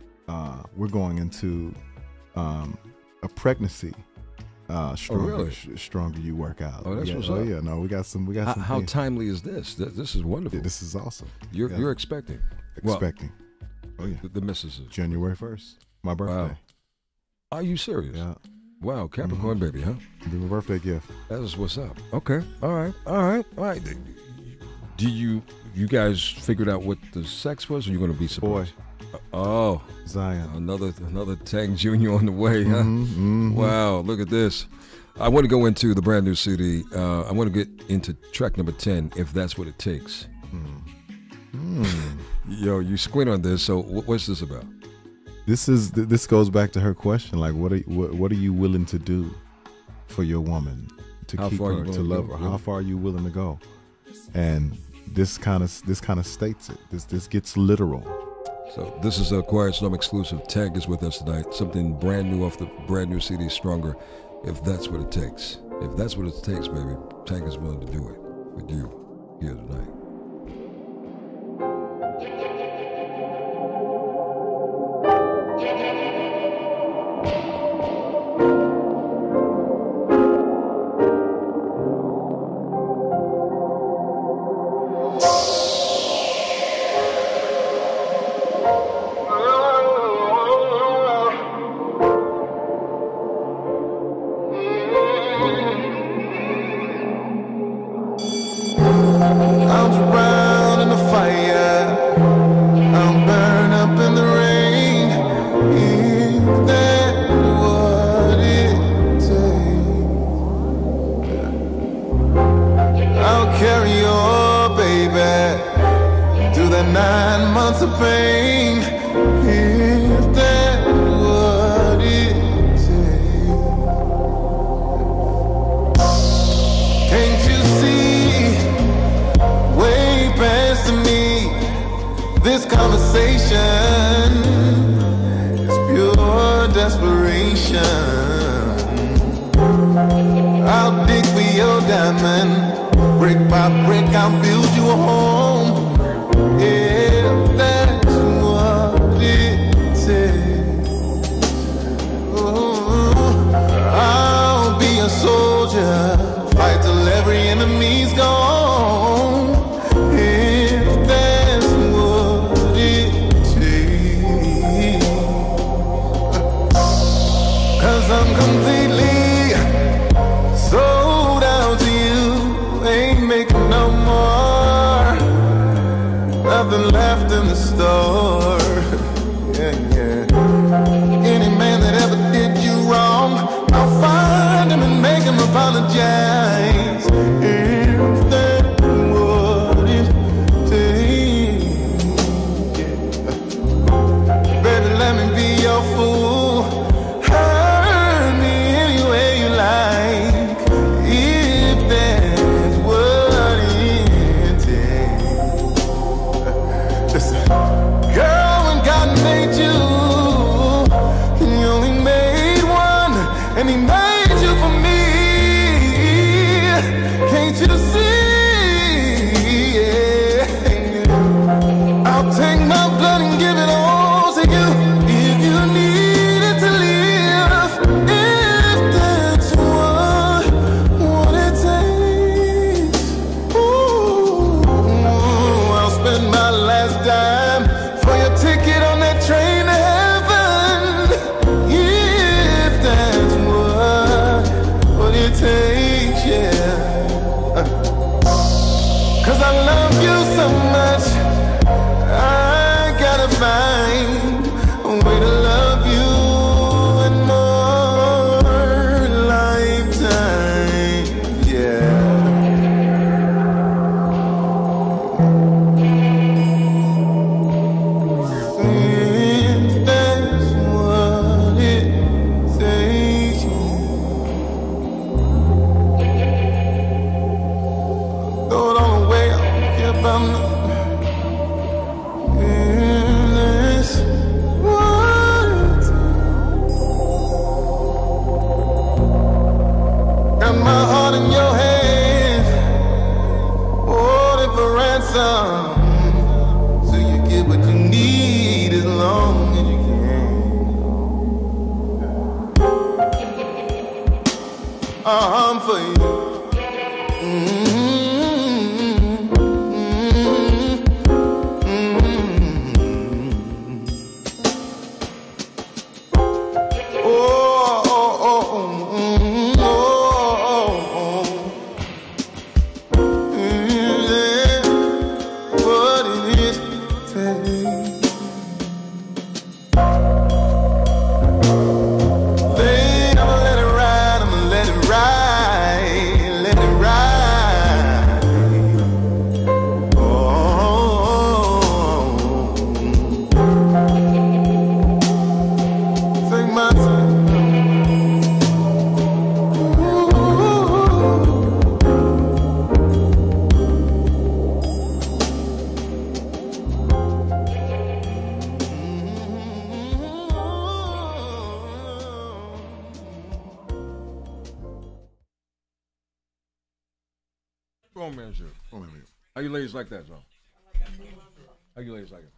Uh, we're going into um, a pregnancy. Uh, stronger, oh, really? sh- stronger you work out. Oh, that's yeah, what's oh, up. yeah, no, we got some. We got how, some. How things. timely is this? This, this is wonderful. Yeah, this is awesome. You're yeah. you're expecting. Expecting. Well, oh yeah. The, the missus is January first. My birthday. Wow. Are you serious? Yeah. Wow, Capricorn mm-hmm. baby, huh? Be my birthday gift. That is what's up. Okay. All right. All right. All right. Do you you guys figured out what the sex was, or you going to be surprised? Boy. Oh, Zion. Another another Tank Junior on the way, huh? Mm-hmm, mm-hmm. Wow, look at this. I want to go into the brand new C D. Uh, I want to get into track number ten, If That's What It Takes. Mm. Mm. Yo, you squint on this, so wh- what's this about? This is this goes back to her question, like what are what, what are you willing to do for your woman to How keep far her, you to love go? her? How far are you willing to go? And this kind of this kind of states it. This this gets literal. So this is a Quiet Storm exclusive. Tank is with us tonight. Something brand new off the brand new C D Stronger. If that's what it takes. If that's what it takes, baby, Tank is willing to do it with you here tonight. Fight till every enemy's gone. If charm for you. Grown man shit. How you ladies like that, John? How you ladies like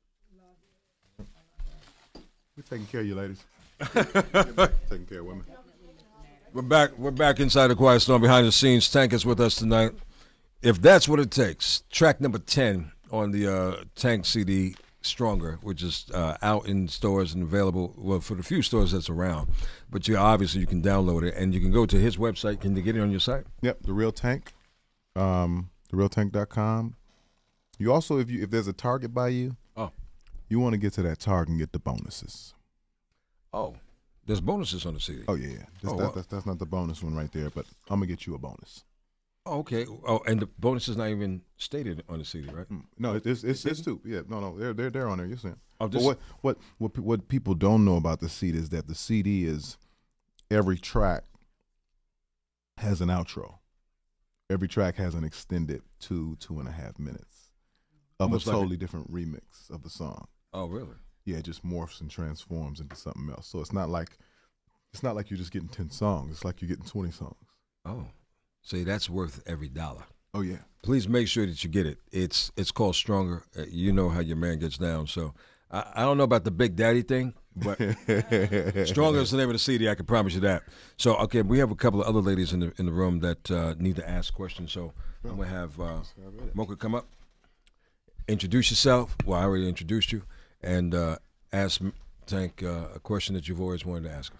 it? We're taking care of you, ladies. Taking care of women. We're back. We're back inside the Quiet Storm behind the scenes. Tank is with us tonight. If that's what it takes, track number ten on the uh, Tank C D, Stronger, which is uh, out in stores and available, well, for the few stores that's around. But you obviously you can download it and you can go to his website. Can you get it on your site? Yep, The Real Tank, um, the real tank dot com. You also, if you if there's a Target by you, oh, you want to get to that Target and get the bonuses. Oh, there's bonuses on the C D. Oh yeah, yeah. That's, Oh, that, wow. that's that's not the bonus one right there, but I'm gonna get you a bonus. Oh, okay. Oh, and the bonus is not even stated on the C D, right? Mm, No, it- it's it's it's two. Yeah, no, no, they're they're they're on there. You're saying. Oh, But this, what what what pe- what people don't know about the C D is that the C D is every track has an outro. Every track has an extended two two and a half minutes of Almost a like a- totally different remix of the song. oh, really? Yeah, it just morphs and transforms into something else. So it's not like it's not like you're just getting ten songs. It's like you're getting twenty songs. Oh, see, that's worth every dollar. Oh yeah. Please make sure that you get it. It's it's called Stronger. Uh, You know how your man gets down. So I, I don't know about the Big Daddy thing, but Stronger is the name of the C D. I can promise you that. So okay, we have a couple of other ladies in the in the room that uh, need to ask questions. So I'm gonna have uh, Mocha come up, introduce yourself. Well, I already introduced you, and uh, ask Tank uh, a question that you've always wanted to ask him.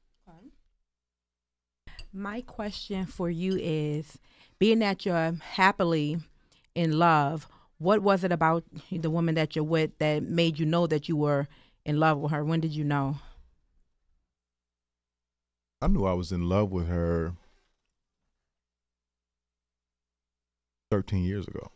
My question for you is, being that you're happily in love, what was it about the woman that you're with that made you know that you were in love with her? When did you know? I knew I was in love with her thirteen years ago.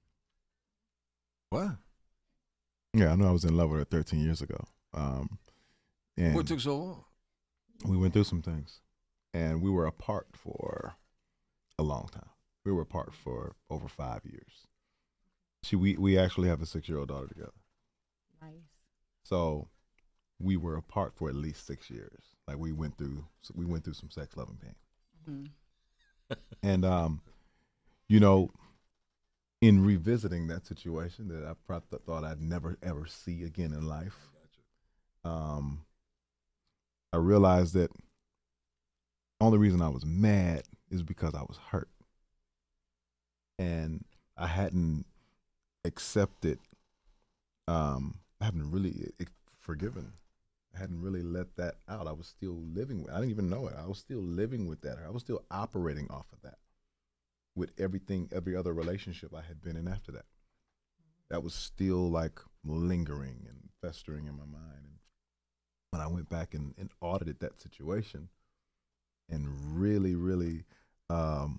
What? Yeah, I knew I was in love with her thirteen years ago. Um, and What took so long? we went through some things, and we were apart for a long time. We were apart for over five years. She, we, we actually have a six-year-old daughter together. Nice. So we were apart for at least six years. Like we went through, we went through some sex, love, and pain. Mm-hmm. And um, you know, in revisiting that situation that I probably thought I'd never ever see again in life, um, I realized that only reason I was mad is because I was hurt, and I hadn't accepted. Um, I hadn't really eh, forgiven. I hadn't really let that out. I was still living with. I didn't even know it. I was still living with that. I was still operating off of that. With everything, every other relationship I had been in after that, that was still like lingering and festering in my mind. And when I went back and, and audited that situation, and really, really, um,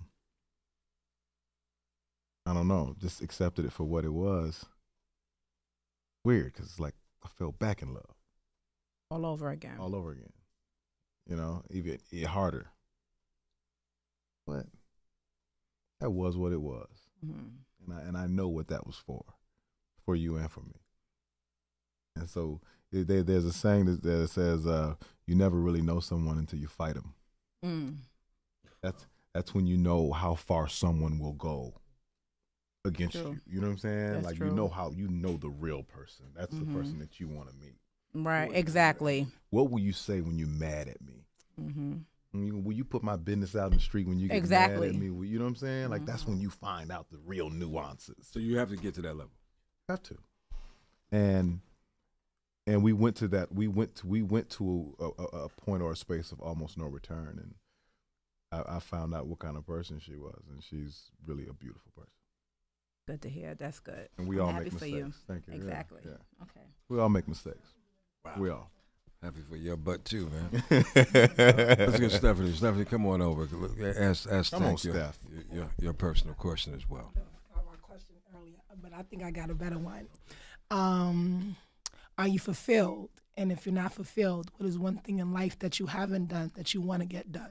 I don't know, just accepted it for what it was. Weird, because it's like I fell back in love All over again. all over again. You know, even it harder. But that was what it was, Mm-hmm. and I and I know what that was for, for you and for me. And so it, there, there's a saying that, that says, uh, "You never really know someone until you fight them." Mm. That's that's when you know how far someone will go against True. you. You know what I'm saying? That's like true. you know how you know the real person. That's Mhm. the person that you want to meet. Right, exactly. What will you say when you're mad at me? Mm-hmm. When you, when you put my business out in the street, when you get Exactly. mad at me, well, you know what I'm saying? Like that's when you find out the real nuances. So you have to get to that level. Have to. And and we went to that. We went to we went to a, a, a point or a space of almost no return, and I, I found out what kind of person she was, and she's really a beautiful person. Good to hear. That's good. And we I'm all happy make for mistakes. you. Thank you. Yeah, Exactly. yeah. Okay. We all make mistakes. Wow. We all. Happy for your butt too, man. Let's get Stephanie. Stephanie, come on over. Ask, ask Come on, Tank your, Steph. your, your your personal question as well. I have a question earlier, but I think I got a better one. Um, are you fulfilled? And if you're not fulfilled, what is one thing in life that you haven't done that you want to get done?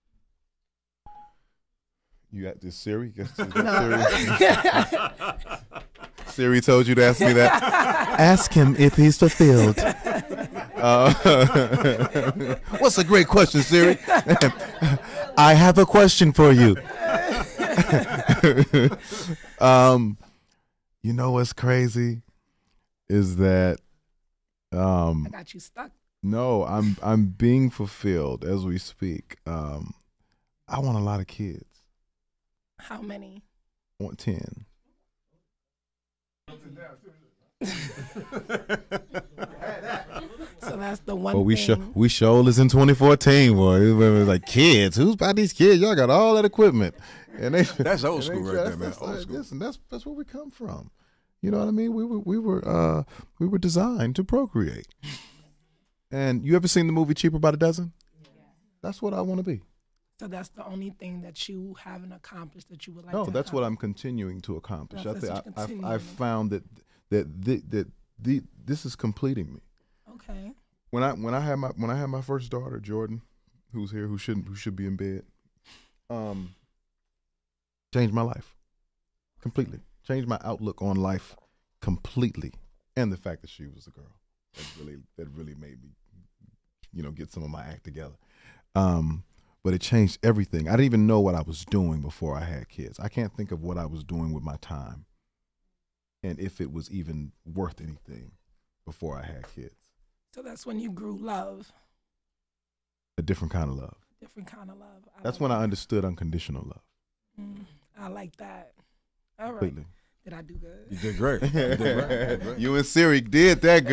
You got this Siri? Guess, is No. that Siri? Siri told you to ask me that. Ask him if he's fulfilled. Uh, what's a great question, Siri? I have a question for you. um, you know what's crazy is that um, I got you stuck. no, I'm I'm being fulfilled as we speak. Um, I want a lot of kids. How many? I want ten. So that's the one But we show thing. we showed this in twenty fourteen, boy. It was like kids. Who's about these kids? Y'all got all that equipment, and they That's old and they school right try- there, man. that's- Old that's- school. Listen, that's that's where we come from. You know what I mean? We were we were uh we were designed to procreate. And you ever seen the movie Cheaper by the Dozen? That's what I want to be. So that's the only thing that you haven't accomplished that you would like No, to that's what I'm accomplish. continuing to accomplish. That's- I that's think what I, you're I, I've continuing. found that that the, that the this is completing me. Okay. When I when I had my when I had my first daughter, Jordan, who's here, who shouldn't who should be in bed, um, changed my life completely. Changed my outlook on life completely, and the fact that she was a girl that really that really made me, you know, get some of my act together. Um, but it changed everything. I didn't even know what I was doing before I had kids. I can't think of what I was doing with my time, and if it was even worth anything before I had kids. So that's when you grew love, A different kind of love. different kind of love. I That's like when I that. understood unconditional love. Mm, I like that. All right. Completely. Did I do good? You did great. You did great. You did great. You and Siri did that,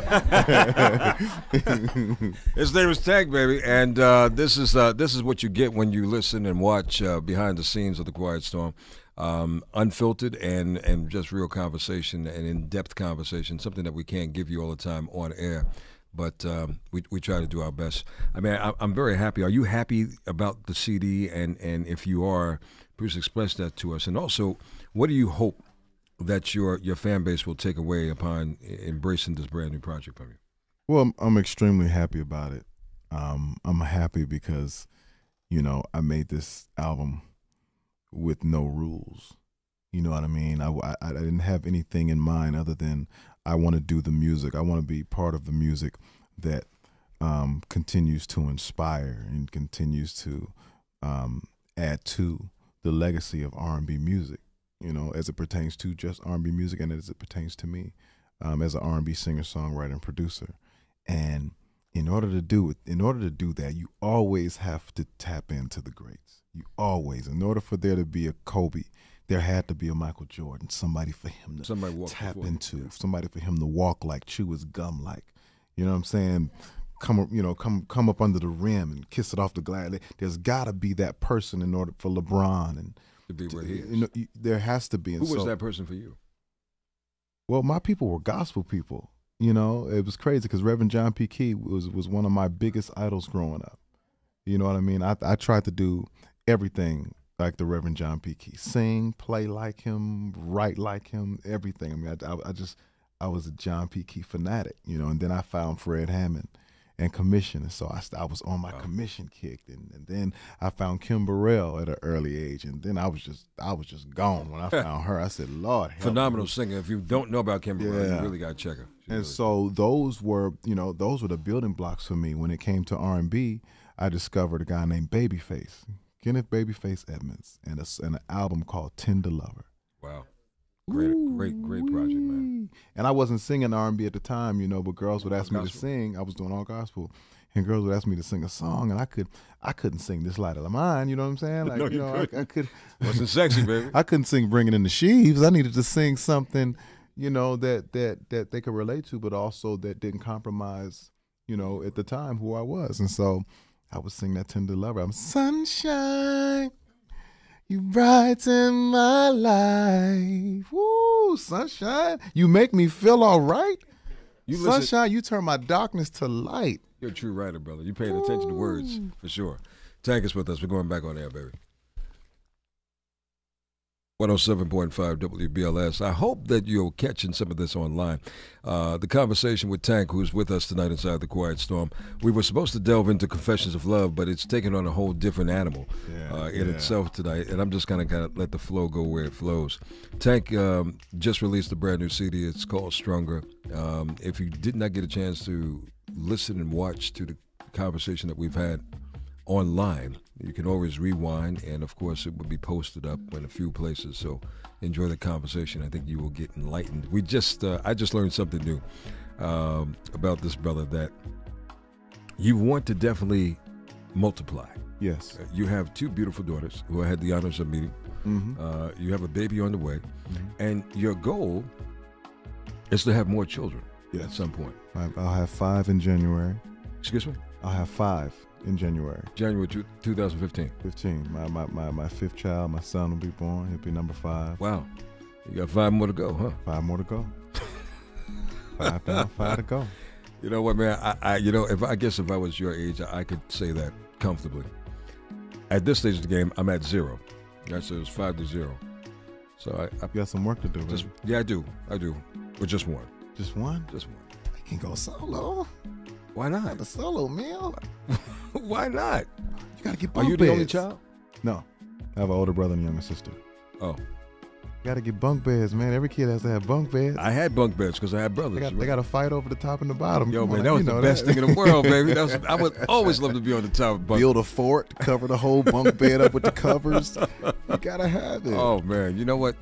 girl. His name is Tank, baby, and uh, this is uh, this is what you get when you listen and watch uh, behind the scenes of the Quiet Storm, um, unfiltered and and just real conversation and in-depth conversation, something that we can't give you all the time on air, but um, we we try to do our best. I mean, I, I'm very happy. Are you happy about the C D? And and if you are, please express that to us. And also, what do you hope that your your fan base will take away upon embracing this brand new project from you? Well, I'm, I'm extremely happy about it. Um, I'm happy because, you know, I made this album with no rules. You know what I mean? I, I, I didn't have anything in mind other than I want to do the music. I want to be part of the music that um, continues to inspire and continues to um, add to the legacy of R and B music, you know, as it pertains to just R and B music and as it pertains to me um, as an R and B singer, songwriter, and producer. And in order to do it, in order to do that, you always have to tap into the greats. You always, in order for there to be a Kobe, there had to be a Michael Jordan, somebody for him to Somebody walk tap before you, into, yeah. somebody for him to walk like, chew his gum like. You know what I'm saying? Come, you know, come, come up under the rim and kiss it off the glass. There's got to be that person in order for LeBron and To be where he is. you know, you- there has to be. And Who was so- that person for you? Well, my people were gospel people. You know, it was crazy because Reverend John P. Key was was one of my biggest idols growing up. You know what I mean? I I tried to do everything like the Reverend John P. Key, sing, play like him, write like him, everything. I mean, I, I, I just I was a John P. Key fanatic. You know, and then I found Fred Hammond and commission, and so I, I was on my Wow. commission kick, and, and then I found Kim Burrell at an early age, and then I was just I was just gone when I found her. I said, Lord, help me. Phenomenal singer. If you don't know about Kimberly, Yeah. you really got to check her. She's And really- so those were, you know, those were the building blocks for me. When it came to R and B, I discovered a guy named Babyface, Kenneth Babyface Edmonds, and, a, and an album called Tender Lover. wow. Great, great, great project, man. And I wasn't singing R and B at the time, you know, but girls would ask me gospel. to sing. I was doing all gospel, and girls would ask me to sing a song, and I could, I couldn't sing "This Light of Mine." You know what I'm saying? Like, No, you you know, I, couldn't. I could. Wasn't sexy, baby. I couldn't sing "Bringing in the Sheaves." I needed to sing something, you know, that that that they could relate to, but also that didn't compromise, you know, at the time who I was, and so I would sing that "Tender Lover." I'm sunshine. You brighten my life. Woo, sunshine. You make me feel all right. You listen- Sunshine, you turn my darkness to light. You're a true writer, brother. You paying attention to words, for sure. Tank is with us. We're going back on air, baby. one oh seven point five W B L S. I hope that you're catching some of this online. Uh, the conversation with Tank, who's with us tonight inside the Quiet Storm. We were supposed to delve into Confessions of Love, but it's taken on a whole different animal Yeah, uh, in yeah. itself tonight, and I'm just kind of going to let the flow go where it flows. Tank um, just released a brand new C D. It's called Stronger. Um, if you did not get a chance to listen and watch to the conversation that we've had online, you can always rewind, and of course it will be posted up in a few places, so enjoy the conversation. I think you will get enlightened. We just uh, I just learned something new um, about this brother, that you want to definitely multiply. Yes. Uh, you have two beautiful daughters who I had the honors of meeting. Mm-hmm. Uh, you have a baby on the way, Mm-hmm. and your goal is to have more children Yes. at some point. I, I'll have five in January. Excuse me? I'll have five in January. January two, twenty fifteen. fifteen. My, my, my, my fifth child, my son will be born. He'll be number five. Wow. You got five more to go, huh? Five more to go. five down, five to go. You know what, man? I, I, you know, if I guess if I was your age, I, I could say that comfortably. At this stage of the game, I'm at zero. That's so it's five to zero. So I, I You got some work to do, just, baby. yeah, I do, I do, but just one, Just one? just one. I can go solo. Why not? Have a solo meal. Why not? You gotta get Are bunk you the only beds. child? No. I have an older brother and a younger sister. Oh, You gotta get bunk beds, man. Every kid has to have bunk beds. I had bunk beds because I had brothers. They got, they got to fight over the top and the bottom. Yo, Come man, on, that was you the know best that. thing in the world, baby. That was, I would always love to be on the top of bunk. Build a fort, cover the whole bunk bed up with the covers. You gotta have it. Oh man, you know what?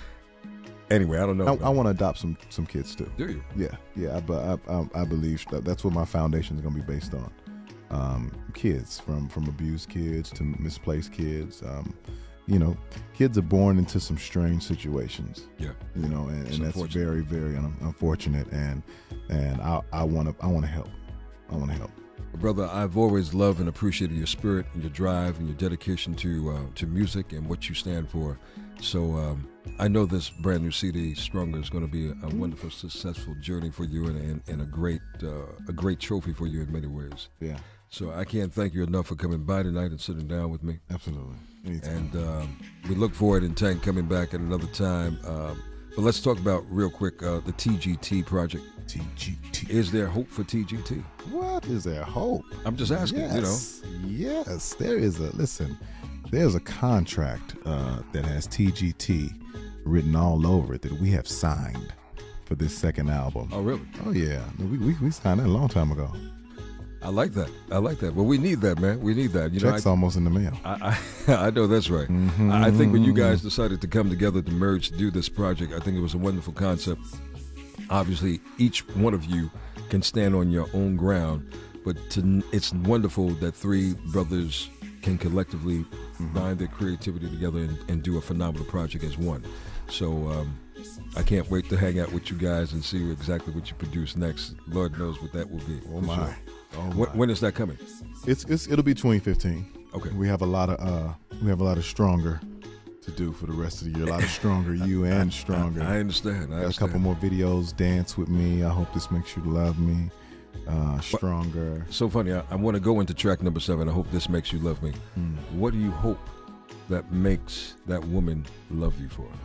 Anyway, I don't know. I, I want to adopt some some kids too. Do you? Yeah, yeah. I, but I, I, I believe that that's what my foundation is going to be based on. Um, kids, from from abused kids to misplaced kids. Um, you know, kids are born into some strange situations. Yeah. You know, and, It's and that's unfortunate. very, very un- unfortunate. And and I I want to I want to help. I want to help. Brother, I've always loved and appreciated your spirit and your drive and your dedication to uh, to music and what you stand for. So um, I know this brand new C D, Stronger, is going to be a, a wonderful, successful journey for you, and, and, and a great uh, a great trophy for you in many ways. Yeah, So I can't thank you enough for coming by tonight and sitting down with me. absolutely. Anytime. And um, we look forward in Tank coming back at another time. Um, but let's talk about real quick uh, the T G T project. T G T. Is there hope for T G T? What is there hope? I'm just asking, you know. Yes, yes, there is a listen. There's a contract uh, that has T G T written all over it that we have signed for this second album. Oh, really? Oh yeah, we we, we signed that a long time ago. I like that. I like that. Well, we need that, man. We need that. You Check's know, almost in the mail. I, I, I know that's right. Mhm. I I think when you guys decided to come together to merge to do this project, I think it was a wonderful concept. Obviously, each one of you can stand on your own ground, but to, it's wonderful that three brothers can collectively bind their creativity together and, and do a phenomenal project as one. So um, I can't wait to hang out with you guys and see exactly what you produce next. Lord knows what that will be. Oh for my! sure. Oh When, my! when is that coming? It's it's it'll be twenty fifteen. Okay. We have a lot of uh we have a lot of stronger to do for the rest of the year. A lot of stronger you and stronger. I understand. I Got a couple understand. more videos. Dance with me. I hope this makes you love me. Uh, stronger. So funny. I, I want to go into track number seven. I hope this makes you love me. Hmm. What do you hope that makes that woman love you for?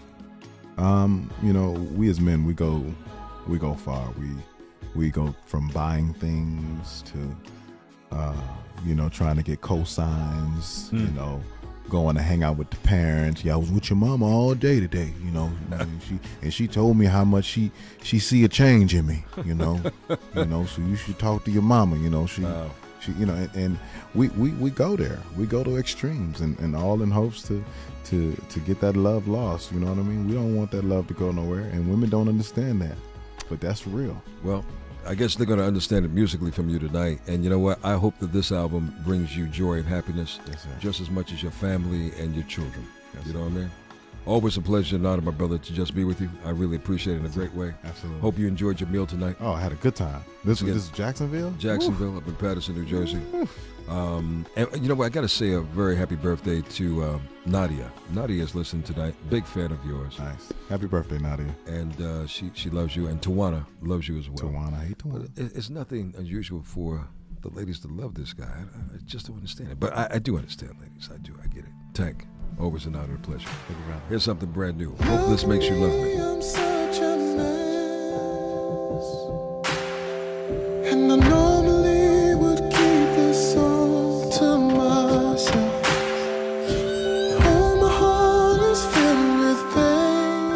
Um, you know, we as men, we go, we go far. We, we go from buying things to, uh, you know, trying to get cosigns. Hmm. You know, going to hang out with the parents. Yeah, I was with your mama all day today. You know, and she and she told me how much she she see a change in me. You know, you know, so you should talk to your mama. You know, she Wow. She, you know, and, and we, we, we go there. We go to extremes, and, and all in hopes to, to to get that love lost. You know what I mean? We don't want that love to go nowhere, and women don't understand that. But that's real. Well, I guess they're going to understand it musically from you tonight. And you know what? I hope that this album brings you joy and happiness Yes, just as much as your family and your children. Yes, you know what I mean? Always a pleasure and honor, my brother, to just be with you. I really appreciate it in a great way. Absolutely. Hope you enjoyed your meal tonight. Oh, I had a good time. This was Again, this is Jacksonville? Jacksonville, up in Patterson, New Jersey. Um, and you know what? I got to say a very happy birthday to um, Nadia. Nadia is listening tonight. Big fan of yours. Nice. Happy birthday, Nadia. And uh, she, she loves you. And Tawana loves you as well. Tawana. I hate Tawana. But it, it's nothing unusual for the ladies to love this guy. I, I just don't understand it. But I, I do understand, ladies. I do. I get it. Tank, always an honor and a pleasure. Here's something brand new. Hope this makes you love me. I'm such a mess, and I normally would keep this all to myself. Oh, my heart is filled with pain,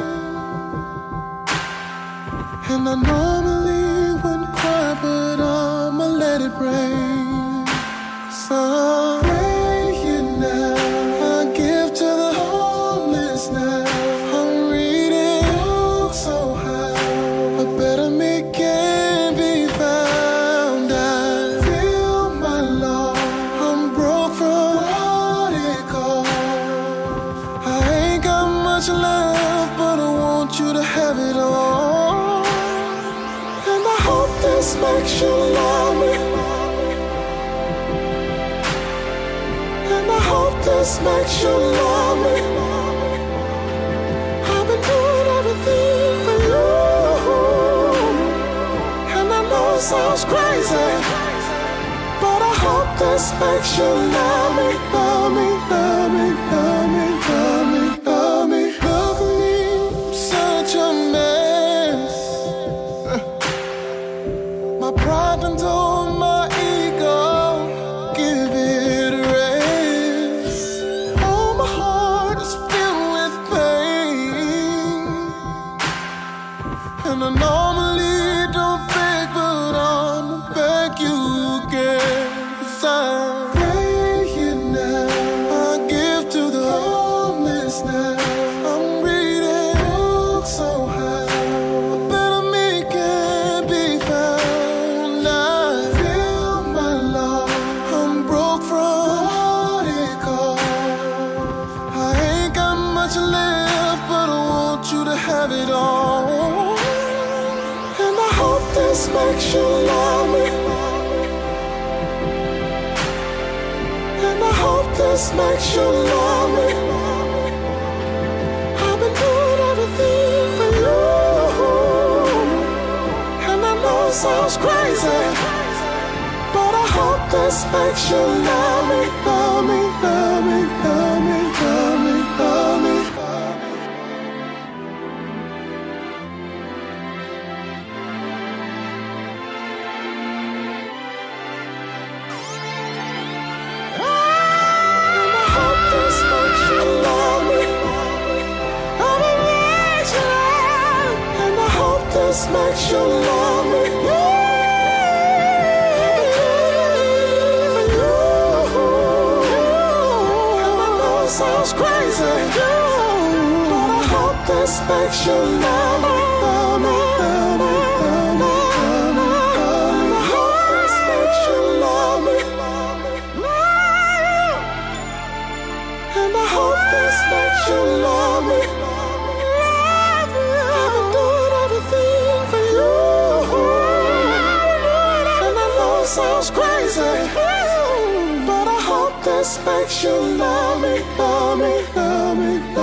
and I normally wouldn't cry, but I'ma let it rain. 'Cause I'm praying now. I give to the homeless now. I'm reading books so high. A better me can be found. I feel my love. I'm broke from what it cost. I ain't got much left, but I want you to have it all. And I hope this makes you love me. And I hope this makes you love me. I've been doing everything for you, and I know it sounds crazy, but I hope this makes you love me, love me, love me, love me, love me, love me. Look at me, I'm such a mess. My pride and all my ego, give it a rest. Oh, my heart is filled with pain, and I normally don't beg, but I'ma beg you again. 'Cause I'm praying now. I give to the homeless now. I'm reading books so high. A better me can be found. I feel my love. I'm broke from what it cost. I ain't got much left, but I want you to have it all. And I hope this makes you love me. And I hope this makes you love me. I've been doing everything for you, and I know it sounds crazy, but I hope this makes you love me, love me, love me, love me, love me, love me. And I hope this makes you love me. Hope it makes you love me. And I hope this makes you love me. And I know it sounds crazy, but I hope this makes you love me, love me, love me, love me, love me, love me. I hope this makes you love me. And I hope this makes you love me. I've been doing everything for you, and I know it sounds crazy, but I hope this makes you love me, love me, love me, love me.